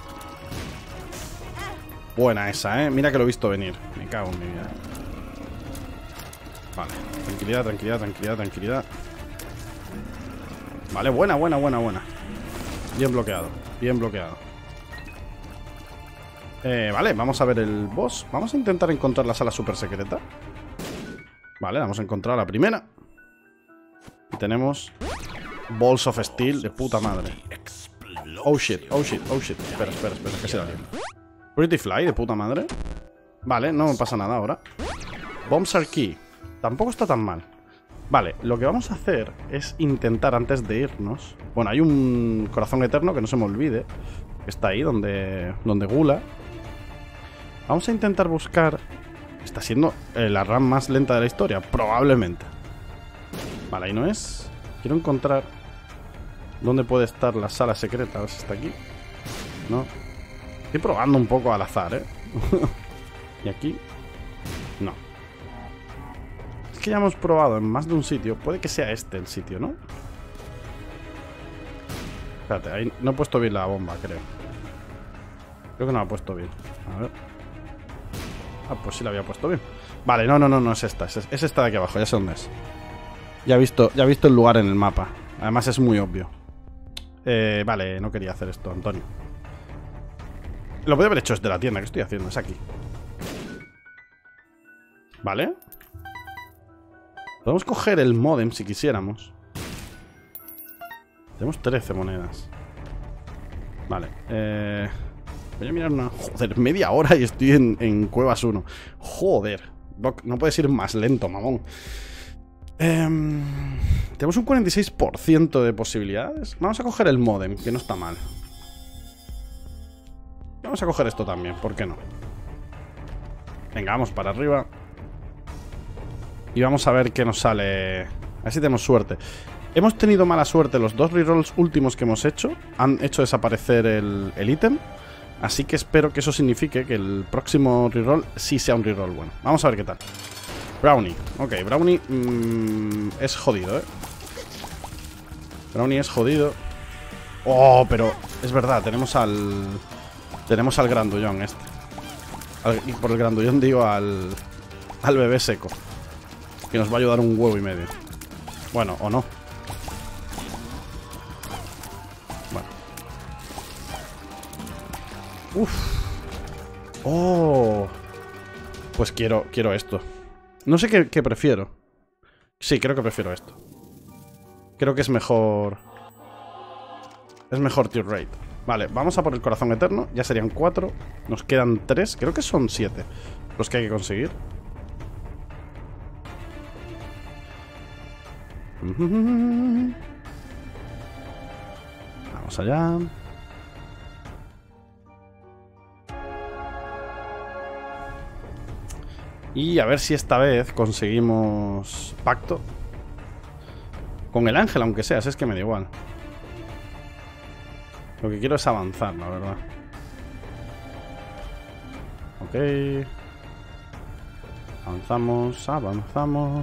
Buena esa, ¿eh? Mira que lo he visto venir. Me cago en mi vida. Vale, tranquilidad, tranquilidad, tranquilidad, tranquilidad. Vale, buena. Bien bloqueado, bien bloqueado. Vale, vamos a ver el boss. Vamos a intentar encontrar la sala super secreta. Vale, vamos a encontrar la primera. Y tenemos Balls of Steel de puta madre. Oh shit, oh shit, oh shit. Espera, que se da bien. Pretty Fly de puta madre. Vale, no me pasa nada ahora. Bombs are key. Tampoco está tan mal. Vale, lo que vamos a hacer es intentar antes de irnos... Bueno, hay un corazón eterno que no se me olvide. Que está ahí, donde Gula. Vamos a intentar buscar... Está siendo la run más lenta de la historia, probablemente. Vale, ahí no es. Quiero encontrar dónde puede estar la sala secreta. A ver si está aquí. No. Estoy probando un poco al azar, ¿eh? Y aquí... No. Es que ya hemos probado en más de un sitio. Puede que sea este el sitio, ¿no? Espérate, ahí no he puesto bien la bomba, creo. Creo que no la he puesto bien. A ver. Ah, pues sí la había puesto bien. Vale, no es esta. Es esta de aquí abajo, ya sé dónde es. Ya he visto el lugar en el mapa. Además es muy obvio. Vale, no quería hacer esto, Antonio. Lo podría haber hecho desde la tienda. ¿Qué estoy haciendo? Es aquí. Vale. Podemos coger el módem si quisiéramos. Tenemos 13 monedas. Vale. Voy a mirar una... Joder, media hora y estoy en Cuevas 1. Joder. Doc, no puedes ir más lento, mamón. Tenemos un 46% de posibilidades. Vamos a coger el módem, que no está mal. Vamos a coger esto también, ¿por qué no? Venga, vamos para arriba. Y vamos a ver qué nos sale. A ver si tenemos suerte. Hemos tenido mala suerte. Los dos rerolls últimos que hemos hecho han hecho desaparecer el ítem. Así que espero que eso signifique que el próximo reroll sí sea un reroll bueno. Vamos a ver qué tal. Brownie. Ok, Brownie es jodido, ¿eh? Brownie es jodido. Oh, pero es verdad, tenemos al grandullón este. Y por el grandullón digo al bebé seco, que nos va a ayudar un huevo y medio. Bueno, o no. Bueno. Uff. Oh. Pues quiero esto. No sé qué prefiero. Sí, creo que prefiero esto. Creo que es mejor. Es mejor tier rate. Vale, vamos a por el corazón eterno. Ya serían 4. Nos quedan 3. Creo que son 7 los que hay que conseguir. Vamos allá. Y a ver si esta vez conseguimos pacto con el ángel, aunque sea, si es que me da igual. Lo que quiero es avanzar, la verdad. Ok. Avanzamos.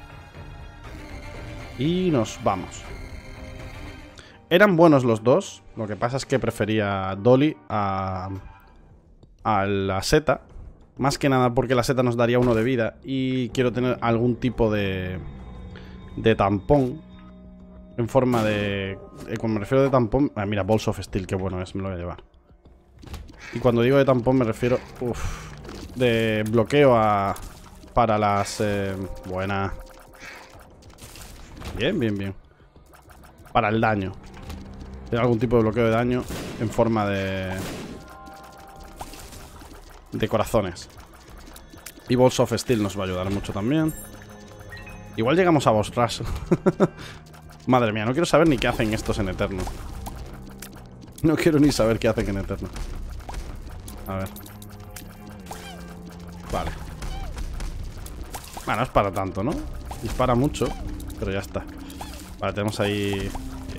Y nos vamos. Eran buenos los dos. Lo que pasa es que prefería Dolly a la seta. Más que nada porque la seta nos daría 1 de vida. Y quiero tener algún tipo de tampón. En forma de... Cuando me refiero de tampón... mira, Balls of Steel, qué bueno es, me lo voy a llevar. Y cuando digo de tampón me refiero... de bloqueo para las... buena. Bien. Para el daño. Tiene algún tipo de bloqueo de daño en forma de corazones. Y Balls of Steel nos va a ayudar mucho también. Igual llegamos a Boss Rush. Madre mía, no quiero saber ni qué hacen estos en Eterno. No quiero ni saber qué hacen en Eterno. A ver. Vale. Bueno, no es para tanto, ¿no? Dispara mucho, pero ya está. Vale, tenemos ahí...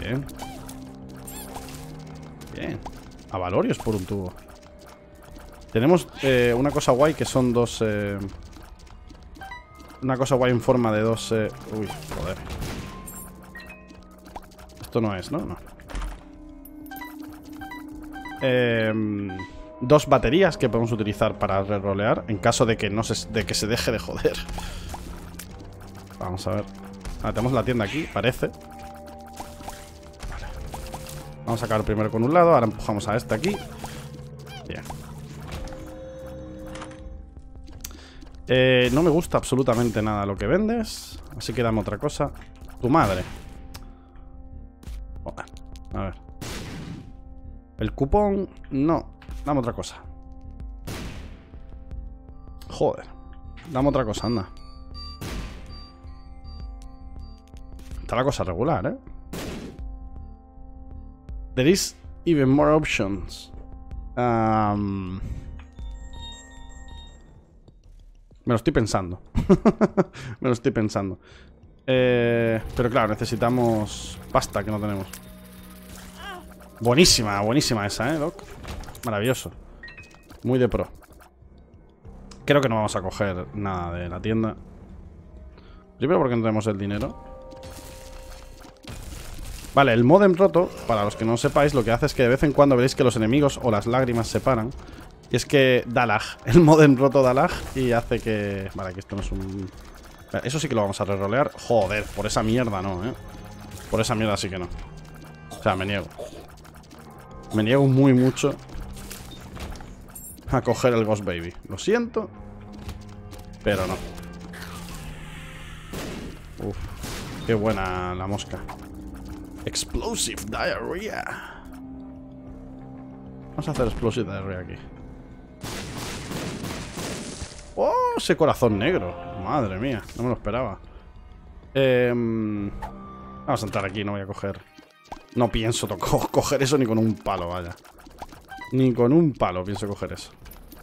Bien. A Valorios por un tubo. Tenemos una cosa guay que son dos... una cosa guay en forma de dos... uy, joder. Esto no es, ¿no? No. Dos baterías que podemos utilizar para rerolear en caso de que que se deje de joder. Vamos a ver. Tenemos la tienda aquí, parece. Vale. Vamos a acabar primero con un lado. Ahora empujamos a este aquí. Bien. No me gusta absolutamente nada lo que vendes. Así que dame otra cosa. Tu madre. Joder. A ver. El cupón... No. Dame otra cosa. Joder. Dame otra cosa, anda. Está la cosa regular, ¿eh? There is even more options. Me lo estoy pensando. Me lo estoy pensando. Pero claro, necesitamos pasta que no tenemos. Buenísima, buenísima esa, Doc. Maravilloso. Muy de pro. Creo que no vamos a coger nada de la tienda. Primero porque no tenemos el dinero. Vale, el modem roto, para los que no sepáis, lo que hace es que de vez en cuando veréis que los enemigos o las lágrimas se paran. Y es que da lag. El modem roto da lag y hace que... Vale, aquí esto no es un... Eso sí que lo vamos a rerolear. Joder, por esa mierda no, Por esa mierda sí que no. O sea, me niego. Me niego muy mucho a coger el Ghost Baby. Lo siento, pero no. Uf, qué buena la mosca. Explosive Diarrhea. Vamos a hacer Explosive Diarrhea aquí. ¡Oh! Ese corazón negro. Madre mía, no me lo esperaba. Vamos a entrar aquí, no voy a coger. No pienso coger eso ni con un palo, vaya. Ni con un palo pienso coger eso.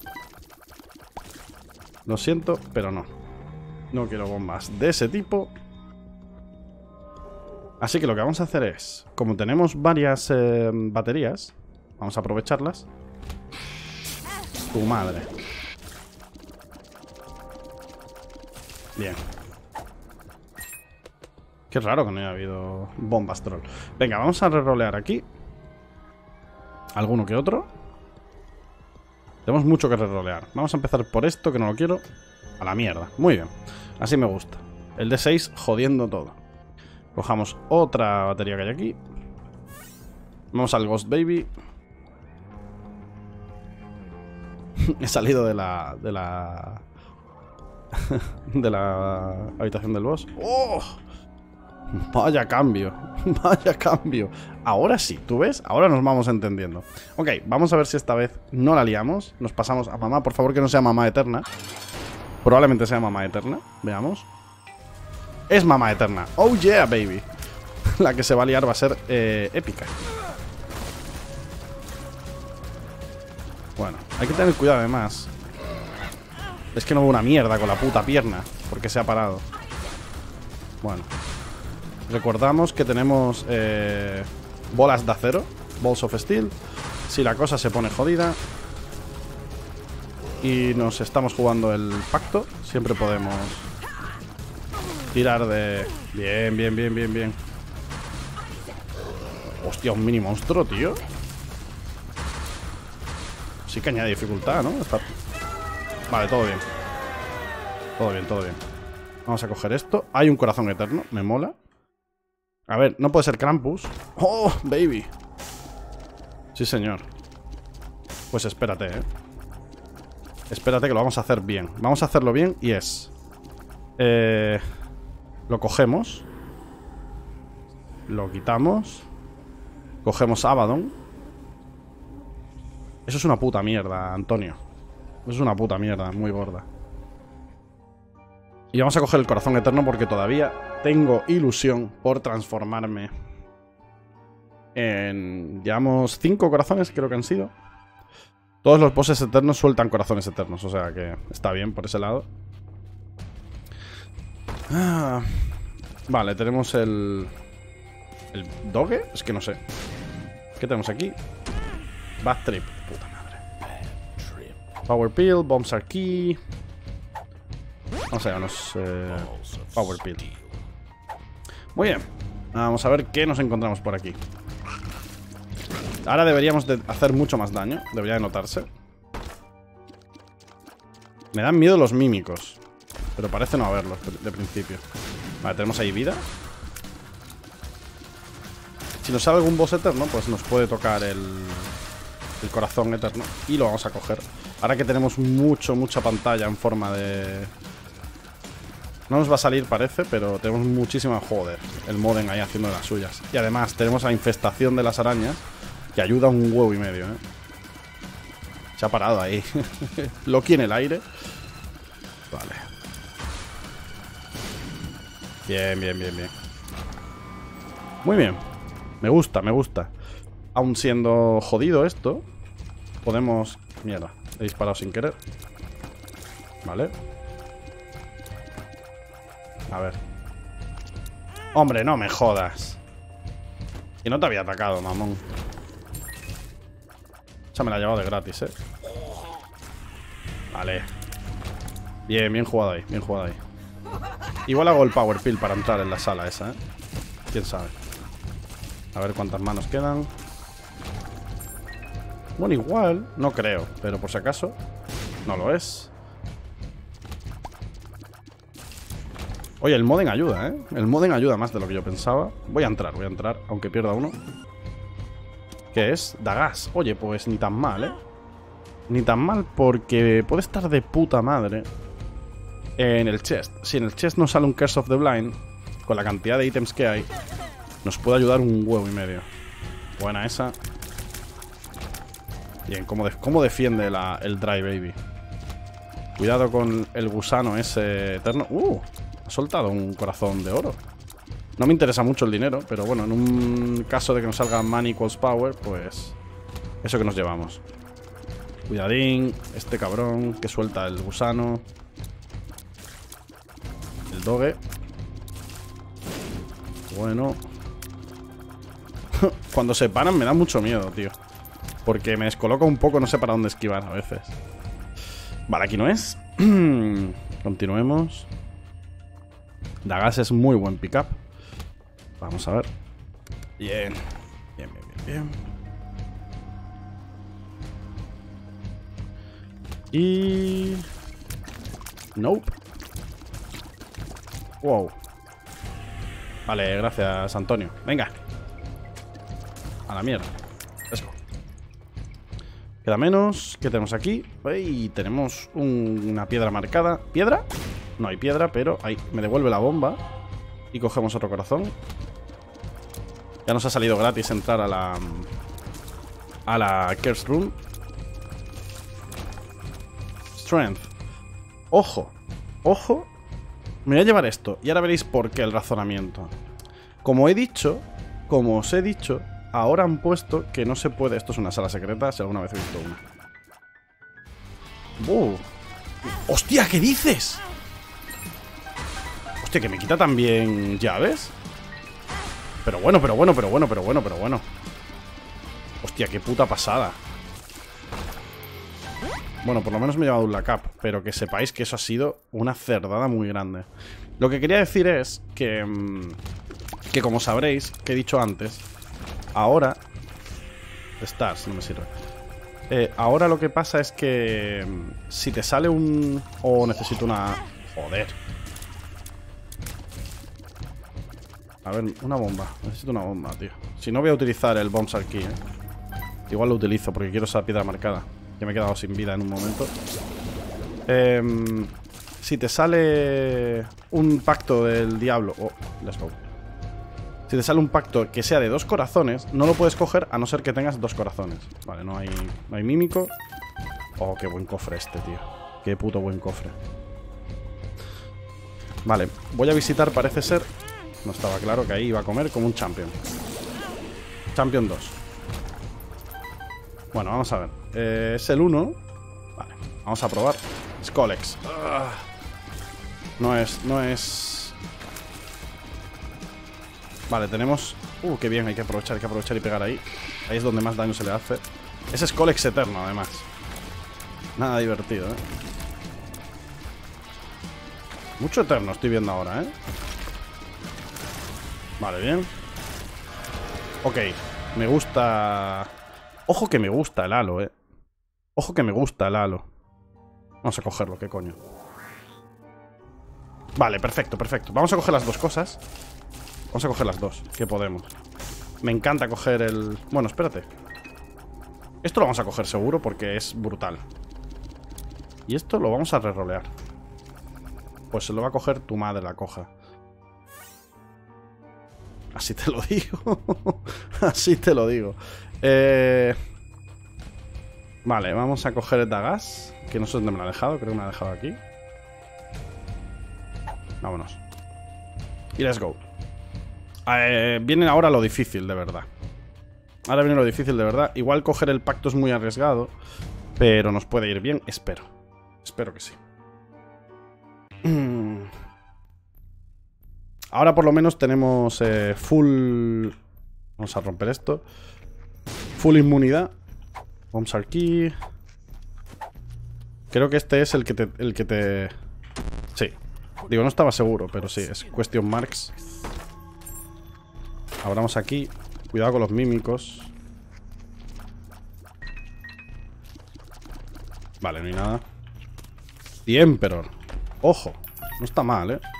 Lo siento, pero no. No quiero bombas de ese tipo. Así que lo que vamos a hacer es, como tenemos varias baterías, vamos a aprovecharlas. Tu madre. Bien. Qué raro que no haya habido bombas troll. Venga, vamos a rerolear aquí. Alguno que otro. Tenemos mucho que rerolear. Vamos a empezar por esto, que no lo quiero. A la mierda. Muy bien. Así me gusta. El D6 jodiendo todo. Cojamos otra batería que hay aquí. Vamos al Ghost Baby. He salido de la... de la habitación del boss. ¡Oh! Vaya cambio. Vaya cambio. Ahora sí, ¿tú ves? Ahora nos vamos entendiendo. Ok, vamos a ver si esta vez no la liamos. Nos pasamos a mamá. Por favor que no sea mamá eterna. Probablemente sea mamá eterna. Veamos. Es mamá eterna. Oh yeah, baby. La que se va a liar va a ser épica. Bueno, hay que tener cuidado además. Es que no hubo una mierda con la puta pierna. Porque se ha parado. Bueno. Recordamos que tenemos bolas de acero. Balls of Steel. Si la cosa se pone jodida y nos estamos jugando el pacto, siempre podemos tirar de... Bien, bien, bien, bien, bien. Hostia, un mini monstruo, tío. Sí que añade dificultad, ¿no? Está... Vale, todo bien. Todo bien, todo bien. Vamos a coger esto. Hay un corazón eterno, me mola. A ver, no puede ser Krampus. ¡Oh, baby! Sí, señor. Pues espérate, Espérate que lo vamos a hacer bien. Vamos a hacerlo bien y es... lo cogemos. Lo quitamos. Cogemos Abaddon. Eso es una puta mierda, Antonio. Eso es una puta mierda, muy gorda. Y vamos a coger el corazón eterno porque todavía tengo ilusión por transformarme en... Llevamos 5 corazones, creo que han sido. Todos los bosses eternos sueltan corazones eternos, o sea que está bien por ese lado. Vale, tenemos el doge, es que no sé. ¿Qué tenemos aquí? Bad Trip, puta madre. Power Pill, Bombs are Key. Vamos a llevarnos Power Pill. Muy bien. Vamos a ver qué nos encontramos por aquí. Ahora deberíamos de hacer mucho más daño. Debería de notarse. Me dan miedo los mímicos, pero parece no haberlos de principio. Vale, tenemos ahí vida. Si nos sale algún boss eterno, pues nos puede tocar el corazón eterno. Y lo vamos a coger. Ahora que tenemos mucha pantalla en forma de... No nos va a salir, parece, pero tenemos muchísima... Joder, el modem ahí haciendo las suyas. Y además tenemos la infestación de las arañas, que ayuda un huevo y medio, Se ha parado ahí. Loki en el aire. Vale. Bien, bien, bien, bien. Muy bien. Me gusta, me gusta. Aun siendo jodido esto, podemos... Mierda, he disparado sin querer. Vale. A ver. Hombre, no me jodas. Y no te había atacado, mamón. Esa me la he llevado de gratis, Vale. Bien, bien jugado ahí, bien jugado ahí. Igual hago el power pill para entrar en la sala esa, Quién sabe. A ver cuántas manos quedan. Bueno, igual, no creo, pero por si acaso no lo es. Oye, el modem ayuda, El modem ayuda más de lo que yo pensaba. Voy a entrar, aunque pierda uno. ¿Qué es? Dagas. Oye, pues ni tan mal, Ni tan mal porque puede estar de puta madre en el chest. Si en el chest nos sale un Curse of the Blind, con la cantidad de ítems que hay, nos puede ayudar un huevo y medio. Buena esa. Bien, ¿cómo defiende el Dry Baby? Cuidado con el gusano ese eterno. Ha soltado un corazón de oro. No me interesa mucho el dinero, pero bueno, en un caso de que nos salga Money equals Power, pues eso que nos llevamos. Cuidadín, este cabrón que suelta el gusano. El doge. Bueno. Cuando se paran me da mucho miedo, tío. Porque me descoloca un poco, no sé para dónde esquivar a veces. Vale, aquí no es. Continuemos. Dagas es muy buen pickup. Vamos a ver. Bien. Bien, bien, bien, bien. Y... Nope. Wow. Vale, gracias, Antonio. Venga. A la mierda. Let's go. Queda menos. ¿Qué tenemos aquí? Y tenemos una piedra marcada. ¿Piedra? No hay piedra, pero ahí me devuelve la bomba. Y cogemos otro corazón. Ya nos ha salido gratis entrar a la Curse Room. Strength. Ojo. Ojo. Me voy a llevar esto. Y ahora veréis por qué el razonamiento. Como os he dicho, ahora han puesto que no se puede... Esto es una sala secreta, si alguna vez he visto una. ¡Hostia! ¿Qué dices? Hostia, que me quita también llaves. Pero bueno. Hostia, qué puta pasada. Bueno, por lo menos me he llevado un lacap, pero que sepáis que eso ha sido una cerdada muy grande. Lo que quería decir es que como sabréis, que he dicho antes, ahora... Stars, no me sirve. Ahora lo que pasa es que si te sale un... necesito una... Joder. A ver, una bomba. Necesito una bomba, tío. Si no voy a utilizar el Bombs Key, Igual lo utilizo porque quiero esa piedra marcada. Que me he quedado sin vida en un momento. Si te sale un pacto del diablo... let's go. Si te sale un pacto que sea de 2 corazones, no lo puedes coger a no ser que tengas 2 corazones. Vale, no hay mímico. Oh, qué buen cofre este, tío. Qué puto buen cofre. Vale, voy a visitar, parece ser... No estaba claro que ahí iba a comer como un champion. Champion 2. Bueno, vamos a ver. Es el 1. Vale, vamos a probar. Skolex. No es... Vale, tenemos... qué bien, hay que aprovechar y pegar ahí. Ahí es donde más daño se le hace. Es Skolex eterno, además. Nada divertido, Mucho eterno estoy viendo ahora, Vale, bien. Ok, me gusta... Ojo que me gusta el halo, Ojo que me gusta el halo. Vamos a cogerlo, qué coño. Vale, perfecto. Vamos a coger las dos cosas. Vamos a coger las dos, que podemos. Me encanta coger el... Bueno, espérate. Esto lo vamos a coger seguro porque es brutal. Y esto lo vamos a rerolear. Pues se lo va a coger tu madre, la coja. Así te lo digo. Así te lo digo. Vale, vamos a coger el Dagas. Que no sé dónde me la ha dejado. Creo que me la ha dejado aquí. Vámonos. Y let's go. Viene ahora lo difícil, de verdad. Ahora viene lo difícil, de verdad. Igual coger el pacto es muy arriesgado, pero nos puede ir bien, espero. Espero que sí. Ahora por lo menos tenemos full... Vamos a romper esto. Full inmunidad. Bombs are key. Creo que este es el que te... Sí. Digo, no estaba seguro, pero sí, es question marks. Abramos aquí. Cuidado con los mímicos. Vale, no hay nada. The Emperor. Ojo, no está mal, ¿eh?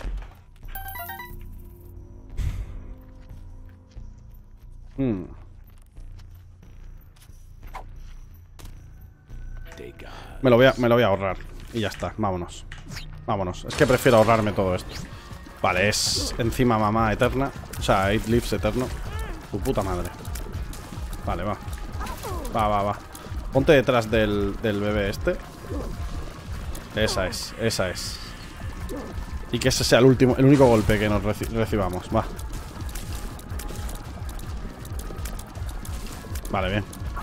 Me lo voy a ahorrar. Y ya está, vámonos. Vámonos, es que prefiero ahorrarme todo esto. Vale, es encima mamá eterna. O sea, 8 lives eterno. Tu puta madre. Vale, va. Va. Ponte detrás del bebé este. Esa es. Y que ese sea el único golpe que nos recibamos. Va. Vale,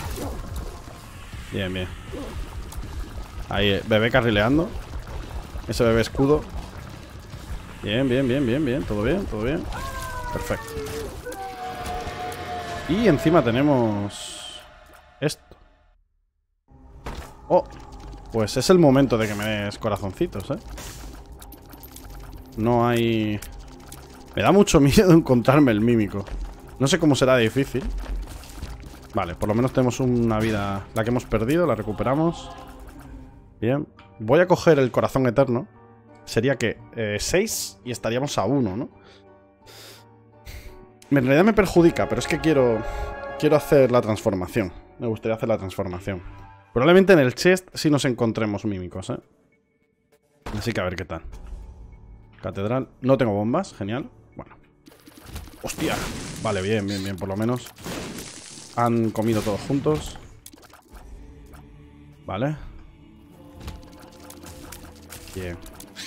bien. Ahí, bebé carrileando. Ese bebé escudo. Bien. Todo bien. Perfecto. Y encima tenemos esto. Oh, pues es el momento de que me des corazoncitos, ¿eh? No hay... Me da mucho miedo encontrarme el mímico. No sé cómo será de difícil. Vale, por lo menos tenemos una vida. La que hemos perdido, la recuperamos. Bien. Voy a coger el corazón eterno. Sería que 6 y estaríamos a 1, ¿no? En realidad me perjudica, pero es que quiero hacer la transformación. Me gustaría hacer la transformación. Probablemente en el chest sí nos encontremos mímicos, ¿eh? Así que a ver qué tal. Catedral. No tengo bombas, genial. Bueno. ¡Hostia! Vale, bien. Por lo menos han comido todos juntos. Vale. Bien.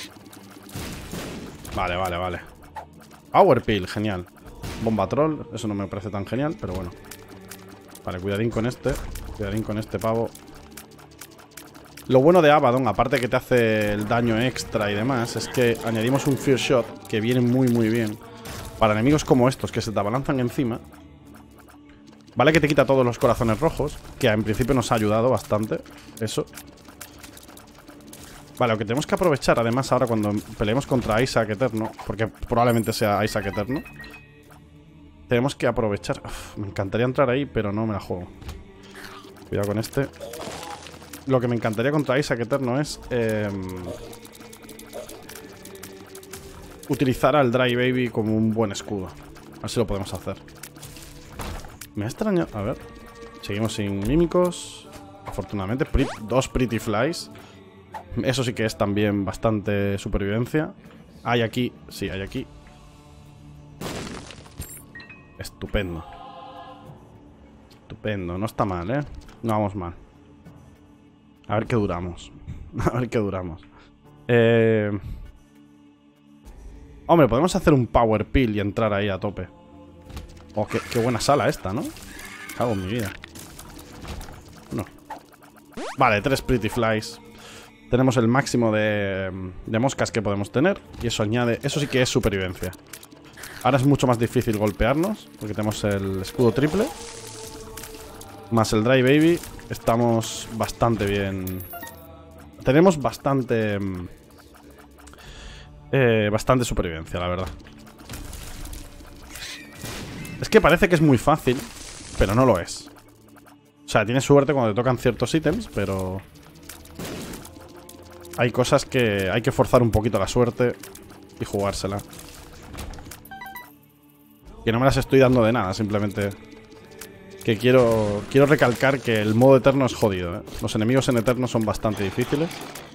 Vale. Power Pill, genial. Bomba Troll, eso no me parece tan genial, pero bueno. Vale, cuidadín con este. Cuidadín con este pavo. Lo bueno de Abaddon, aparte que te hace el daño extra y demás, es que añadimos un Fear Shot que viene muy bien para enemigos como estos, que se te abalanzan encima. Vale que te quita todos los corazones rojos, que en principio nos ha ayudado bastante. Eso. Vale, lo que tenemos que aprovechar, además, ahora cuando peleemos contra Isaac Eterno, porque probablemente sea Isaac Eterno, tenemos que aprovechar... Uf, me encantaría entrar ahí, pero no me la juego. Cuidado con este. Lo que me encantaría contra Isaac Eterno es... utilizar al Dry Baby como un buen escudo. A ver si lo podemos hacer. Me ha extrañado... A ver. Seguimos sin mímicos. Afortunadamente. Dos Pretty Flies. Eso sí que es también bastante supervivencia. Hay aquí. Sí, hay aquí. Estupendo. Estupendo. No está mal, ¿eh? No vamos mal. A ver qué duramos. A ver qué duramos. Hombre, podemos hacer un Power Pill y entrar ahí a tope. Oh, qué buena sala esta, ¿no? Cago en mi vida. No. Vale, 3 Pretty Flies. Tenemos el máximo de moscas que podemos tener. Y eso añade... Eso sí que es supervivencia. Ahora es mucho más difícil golpearnos, porque tenemos el escudo triple. Más el Dry Baby. Estamos bastante bien. Tenemos bastante... bastante supervivencia, la verdad. Es que parece que es muy fácil, pero no lo es. O sea, tienes suerte cuando te tocan ciertos ítems, pero... hay cosas que hay que forzar un poquito la suerte y jugársela. Que no me las estoy dando de nada, simplemente que quiero recalcar que el modo eterno es jodido, ¿eh? Los enemigos en eterno son bastante difíciles.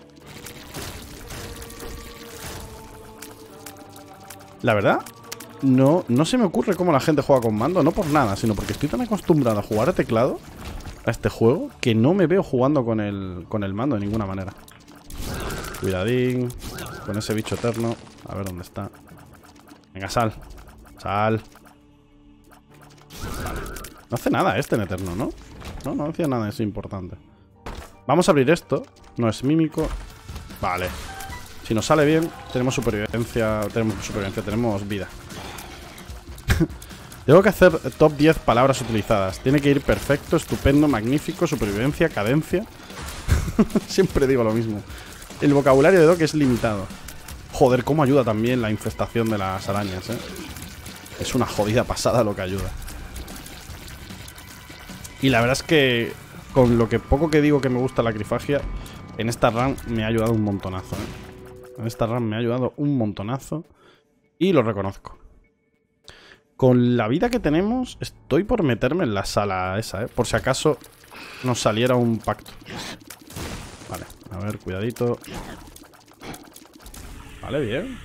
La verdad, no se me ocurre cómo la gente juega con mando, no por nada, sino porque estoy tan acostumbrado a jugar a teclado a este juego que no me veo jugando con el mando de ninguna manera. Cuidadín con ese bicho eterno. A ver dónde está. Venga, sal Sal. Vale. No hace nada este en Eterno, ¿no? No hacía nada, es importante. Vamos a abrir esto. No es mímico. Vale. Si nos sale bien, tenemos supervivencia. Tenemos vida. Tengo que hacer top 10 palabras utilizadas. Tiene que ir perfecto, estupendo, magnífico, supervivencia, cadencia. Siempre digo lo mismo. El vocabulario de Doc es limitado. Joder, cómo ayuda también la infestación de las arañas, ¿eh? Es una jodida pasada lo que ayuda. Y la verdad es que con lo que poco que digo que me gusta la crifagia, en esta run me ha ayudado un montonazo, ¿eh? En esta run me ha ayudado un montonazo. Y lo reconozco. Con la vida que tenemos, estoy por meterme en la sala esa, ¿eh? Por si acaso nos saliera un pacto. Vale, a ver, cuidadito. Vale, bien.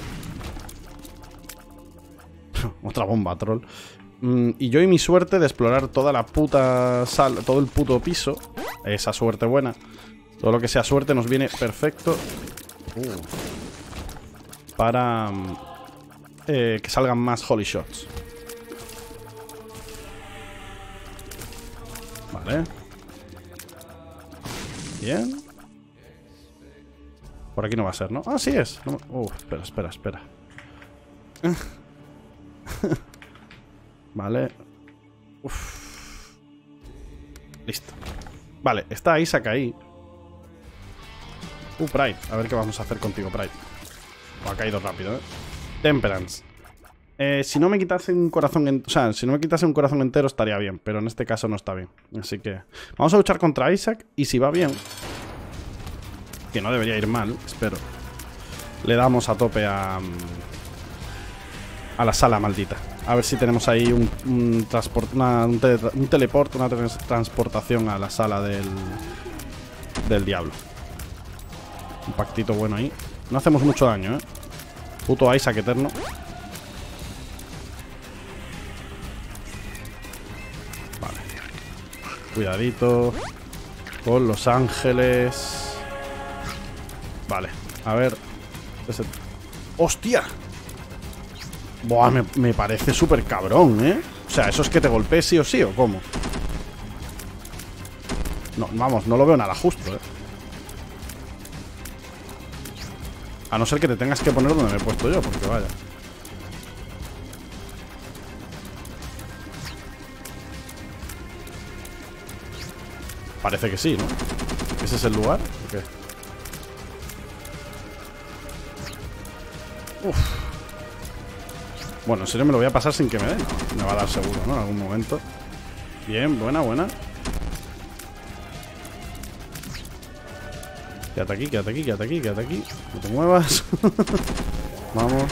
Otra bomba, troll. Y yo y mi suerte de explorar toda la puta sala, todo el puto piso. Esa suerte buena. Todo lo que sea suerte nos viene perfecto. Para... que salgan más holy shots. Vale. Bien. Por aquí no va a ser, ¿no? Ah, sí es. No... espera. Vale. Uf. Listo. Vale, está Isaac ahí. Pride. A ver qué vamos a hacer contigo, Pride. Ha caído rápido, ¿eh? Temperance. Si no me quitase un corazón... O sea, si no me quitase un corazón entero estaría bien. Pero en este caso no está bien. Así que... vamos a luchar contra Isaac. Y si va bien... que no debería ir mal, espero. Le damos a tope a la sala maldita. A ver si tenemos ahí un teleporte, una transportación a la sala del diablo. Un pactito bueno ahí. No hacemos mucho daño, ¿eh? Puto Isaac eterno. Vale. Cuidadito con los ángeles. Vale, a ver. ¡Hostia! Buah, me parece súper cabrón, ¿eh? O sea, ¿eso es que te golpee sí o sí o cómo? No, vamos, no lo veo nada justo, ¿eh? A no ser que te tengas que poner donde me he puesto yo, porque vaya. Parece que sí, ¿no? ¿Ese es el lugar? ¿O qué? Uf. Bueno, en serio me lo voy a pasar sin que me den. Me va a dar seguro, ¿no? En algún momento. Bien, buena. Quédate aquí. No te muevas. Vamos.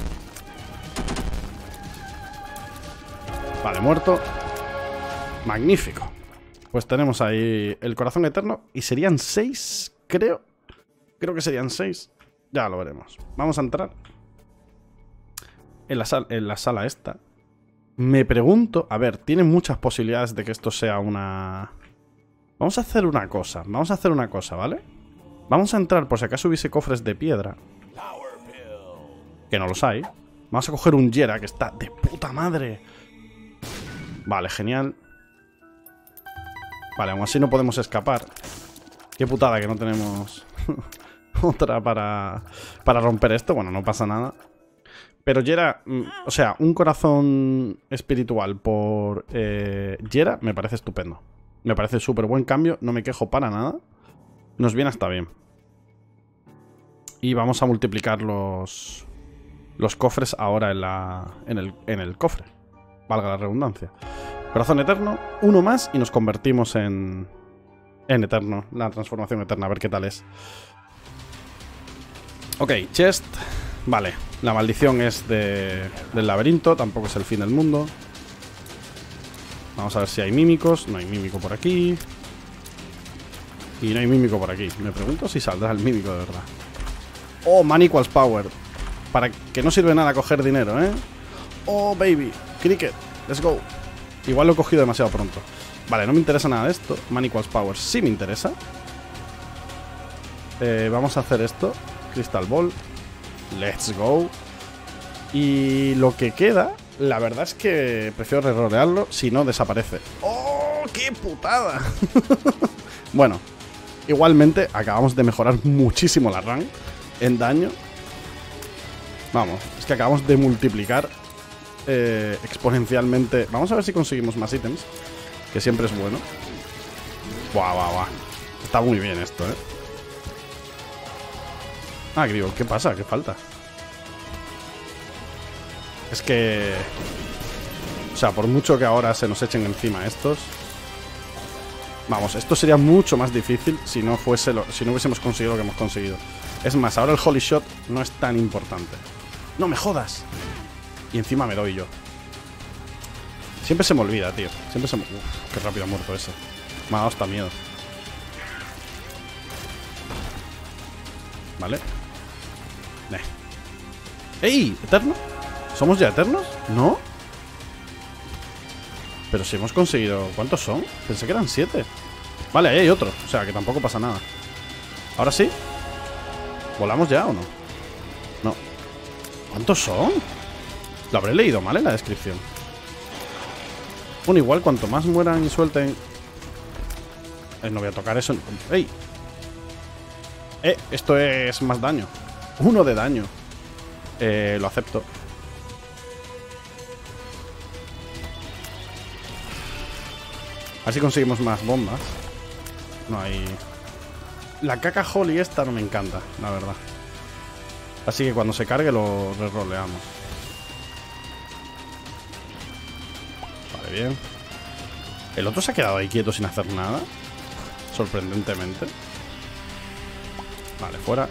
Vale, muerto. Magnífico. Pues tenemos ahí el corazón eterno. Y serían 6, creo. Creo que serían 6. Ya lo veremos. Vamos a entrar en la sala esta. Me pregunto... A ver, tiene muchas posibilidades de que esto sea una... Vamos a hacer una cosa, ¿vale? Vamos a entrar por si acaso hubiese cofres de piedra. Que no los hay. Vamos a coger un Jera que está de puta madre. Vale, genial. Vale, aún así no podemos escapar. Qué putada que no tenemos otra para romper esto. Bueno, no pasa nada. Pero Jera, o sea, un corazón espiritual por Jera me parece estupendo. Me parece súper buen cambio, no me quejo para nada. Nos viene hasta bien. Y vamos a multiplicar los cofres ahora en el cofre. Valga la redundancia. Corazón eterno, uno más y nos convertimos en eterno. La transformación eterna, a ver qué tal es. Ok, chest. Vale, la maldición es del laberinto, tampoco es el fin del mundo. Vamos a ver si hay mímicos. No hay mímico por aquí. Y no hay mímico por aquí. Me pregunto si saldrá el mímico de verdad. Oh, man equals power. Para que no sirve nada coger dinero, ¿eh? Oh, baby. Cricket. Let's go. Igual lo he cogido demasiado pronto. Vale, no me interesa nada de esto. Man equals power sí me interesa. Vamos a hacer esto. Crystal Ball. Let's go. Y lo que queda La verdad es que prefiero rerolearlo, si no desaparece. ¡Oh, qué putada! Bueno, igualmente acabamos de mejorar muchísimo la rank en daño. Vamos, es que acabamos de multiplicar exponencialmente. Vamos a ver si conseguimos más ítems, que siempre es bueno. Buah, buah, buah. Está muy bien esto, ¿eh? Ah, Gribble, ¿qué pasa? ¿Qué falta? Es que... O sea, por mucho que ahora se nos echen encima estos... Vamos, esto sería mucho más difícil si no hubiésemos conseguido lo que hemos conseguido. Es más, ahora el Holy Shot no es tan importante. ¡No me jodas! Y encima me doy yo. Siempre se me olvida, tío. Siempre se me... Uf, qué rápido ha muerto ese. Me ha dado hasta miedo. Vale. ¡Ey! ¿Eterno? ¿Somos ya eternos? ¿No? Pero si hemos conseguido... ¿Cuántos son? Pensé que eran 7. Vale, ahí hay otro. O sea, que tampoco pasa nada. ¿Ahora sí? ¿Volamos ya o no? No. ¿Cuántos son? Lo habré leído mal en la descripción. Bueno, igual cuanto más mueran y suelten... no voy a tocar eso. ¡Ey! Esto es más daño. 1 de daño. Lo acepto. A ver si conseguimos más bombas. No hay... La caca Holly esta no me encanta, la verdad. Así que cuando se cargue lo reroleamos. Vale, bien. El otro se ha quedado ahí quieto sin hacer nada. Sorprendentemente. Vale, fuera.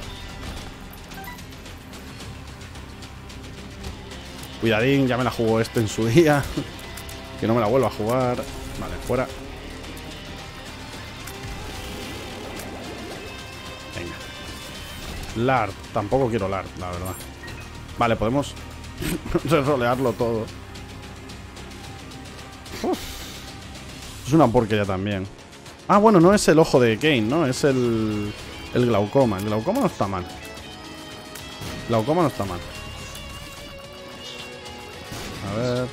Cuidadín, ya me la jugó este en su día. Que no me la vuelva a jugar. Vale, fuera. Venga. Lard. Tampoco quiero Lard, la verdad. Vale, podemos rerolearlo todo. Uf. Es una porquería también. Ah, bueno, no es el ojo de Kane, ¿no? Es el glaucoma. El glaucoma no está mal. El glaucoma no está mal. A ver.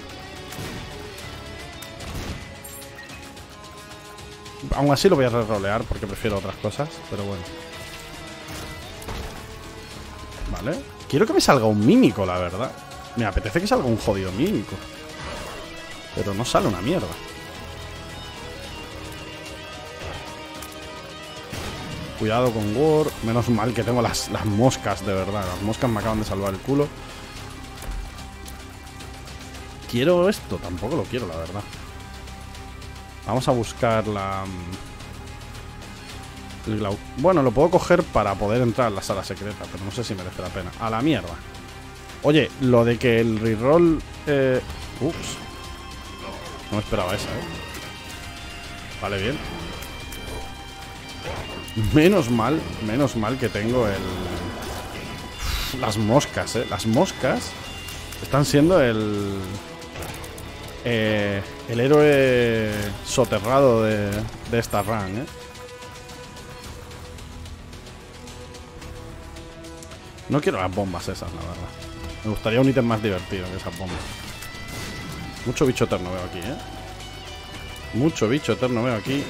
Aún así lo voy a rerolear porque prefiero otras cosas, pero bueno. Vale. Quiero que me salga un mímico, la verdad. Me apetece que salga un jodido mímico. Pero no sale una mierda. Cuidado con War. Menos mal que tengo las moscas, de verdad. Las moscas me acaban de salvar el culo. ¿Quiero esto? Tampoco lo quiero, la verdad. Vamos a buscar la... Bueno, lo puedo coger para poder entrar a la sala secreta, pero no sé si merece la pena. A la mierda. Oye, lo de que el reroll... Ups. No me esperaba esa, Vale, bien. Menos mal que tengo las moscas, Las moscas están siendo el héroe soterrado de esta run, No quiero las bombas esas, la verdad. Me gustaría un ítem más divertido que esas bombas. Mucho bicho eterno veo aquí, Mucho bicho eterno veo aquí.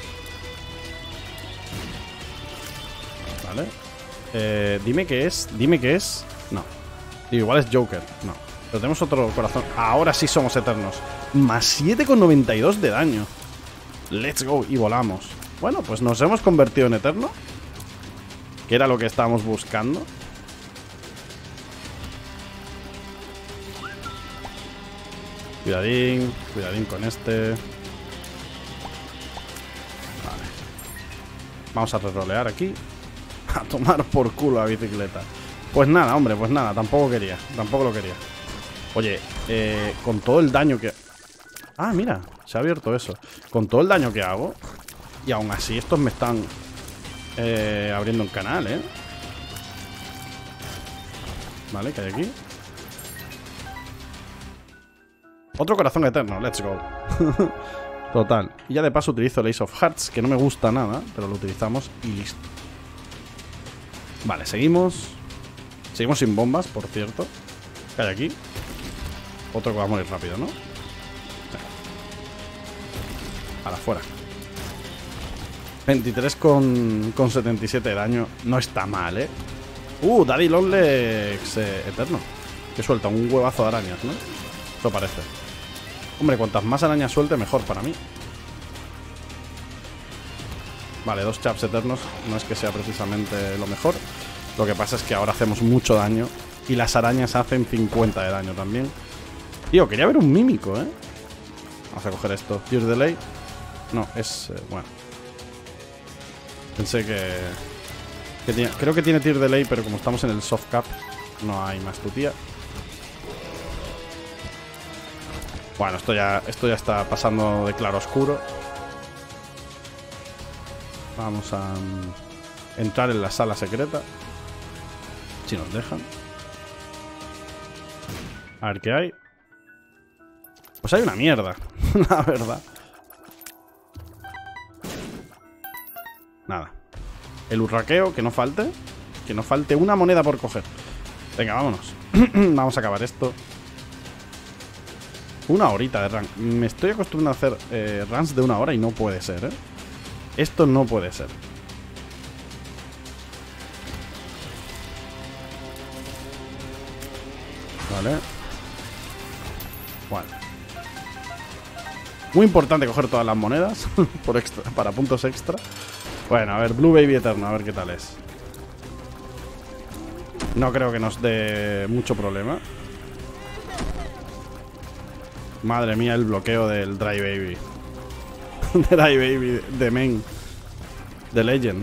Vale. Dime qué es. No. Igual es Joker. No. Pero tenemos otro corazón. Ahora sí somos eternos. Más 7,92 de daño. Let's go. Y volamos. Bueno, pues nos hemos convertido en eterno. Que era lo que estábamos buscando. Cuidadín. Cuidadín con este. Vale. Vamos a rerolear aquí. A tomar por culo la bicicleta. Pues nada, hombre, pues nada. Tampoco lo quería. Oye, con todo el daño que... Ah, mira, se ha abierto eso. Con todo el daño que hago. Y aún así estos me están abriendo un canal, Vale, ¿qué hay aquí? Otro corazón eterno, let's go. Total. Y ya de paso utilizo el Ace of Hearts, que no me gusta nada, pero lo utilizamos y listo. Vale, seguimos. Seguimos sin bombas, por cierto. ¿Qué hay aquí? Otro que va a morir rápido, ¿no? A la fuera. 23,77 de daño. No está mal, ¿eh? Daddy Longlegs eterno. Que suelta un huevazo de arañas, ¿no? Eso parece. Hombre, cuantas más arañas suelte, mejor para mí. Vale, 2 chaps eternos. No es que sea precisamente lo mejor. Lo que pasa es que ahora hacemos mucho daño. Y las arañas hacen 50 de daño también. Tío, quería ver un mímico, ¿eh? Vamos a coger esto. Tear Delay. No, es... bueno. Pensé que creo que tiene Tear Delay, pero como estamos en el soft cap, no hay más tutía. Bueno, esto ya está pasando de claro oscuro. Vamos a entrar en la sala secreta. Si nos dejan. A ver qué hay. Pues hay una mierda, la verdad. Nada. El urraqueo, que no falte. Que no falte una moneda por coger. Venga, vámonos. Vamos a acabar esto. Una horita de run. Me estoy acostumbrado a hacer runs de 1 hora y no puede ser, ¿eh? Esto no puede ser. Vale. Bueno. Muy importante coger todas las monedas para puntos extra. Bueno, a ver, Blue Baby Eterno, a ver qué tal es. No creo que nos dé mucho problema. Madre mía, el bloqueo del Dry Baby. Dry Baby de main. De Legend.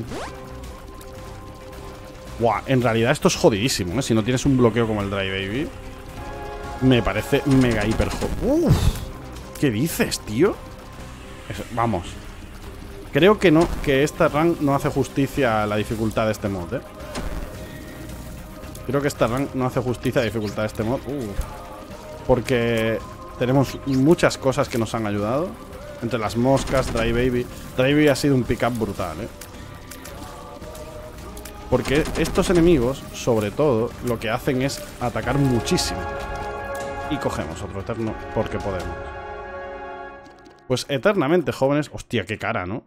Buah, en realidad esto es jodidísimo, ¿eh? Si no tienes un bloqueo como el Dry Baby. Me parece mega hiper jodido. ¿Qué dices, tío? Vamos. Creo que no, que esta run no hace justicia a la dificultad de este mod, ¿eh? Creo que esta run no hace justicia a la dificultad de este mod. Porque tenemos muchas cosas que nos han ayudado. Entre las moscas, Dry Baby. Dry Baby ha sido un pick-up brutal, ¿eh? Porque estos enemigos, sobre todo, lo que hacen es atacar muchísimo. Y cogemos otro eterno porque podemos. Pues eternamente, jóvenes. Hostia, qué cara, ¿no?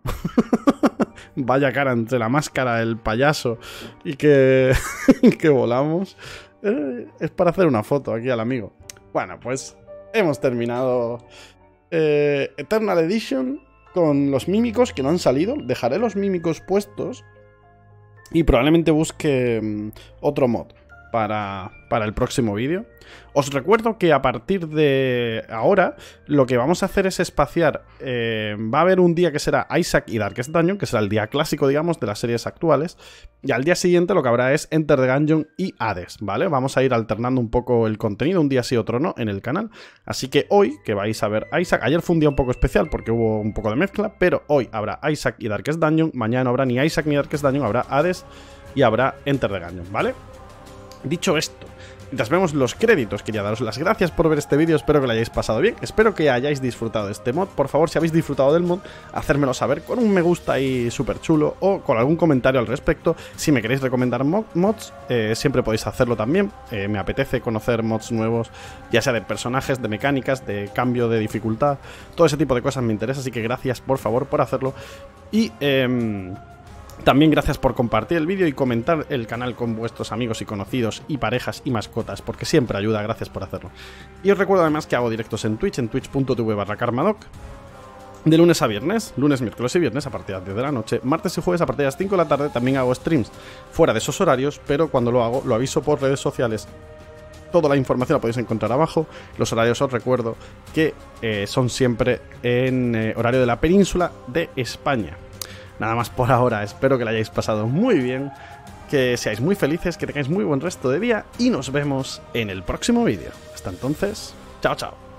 Vaya cara entre la máscara, el payaso y que volamos. Es para hacer una foto aquí al amigo. Bueno, pues hemos terminado Eternal Edition con los mímicos que no han salido. Dejaré los mímicos puestos y probablemente busque otro mod para el próximo vídeo. Os recuerdo que a partir de ahora lo que vamos a hacer es espaciar. Va a haber un día que será Isaac y Darkest Dungeon, que será el día clásico, digamos, de las series actuales. Y al día siguiente lo que habrá es Enter the Gungeon y Hades, ¿vale? Vamos a ir alternando un poco el contenido, un día sí, otro no, en el canal. Así que hoy, que vais a ver Isaac, ayer fue un día un poco especial porque hubo un poco de mezcla, pero hoy habrá Isaac y Darkest Dungeon, mañana no habrá ni Isaac ni Darkest Dungeon, habrá Hades y habrá Enter the Gungeon, ¿vale? Dicho esto, mientras vemos los créditos, quería daros las gracias por ver este vídeo, espero que lo hayáis pasado bien, espero que hayáis disfrutado de este mod. Por favor, si habéis disfrutado del mod, hacérmelo saber con un me gusta ahí súper chulo o con algún comentario al respecto. Si me queréis recomendar mods, siempre podéis hacerlo también. Me apetece conocer mods nuevos, ya sea de personajes, de mecánicas, de cambio de dificultad, todo ese tipo de cosas me interesa, así que gracias por favor por hacerlo. Y también gracias por compartir el vídeo y comentar el canal con vuestros amigos y conocidos y parejas y mascotas, porque siempre ayuda, gracias por hacerlo. Y os recuerdo además que hago directos en Twitch, en twitch.tv/karmadoc, de lunes a viernes, lunes, miércoles y viernes a partir de las 10 de la noche, martes y jueves a partir de las 5 de la tarde. También hago streams fuera de esos horarios, pero cuando lo hago lo aviso por redes sociales. Toda la información la podéis encontrar abajo. Los horarios os recuerdo que son siempre en horario de la península de España. Nada más por ahora, espero que lo hayáis pasado muy bien, que seáis muy felices, que tengáis muy buen resto de día y nos vemos en el próximo vídeo. Hasta entonces, chao chao.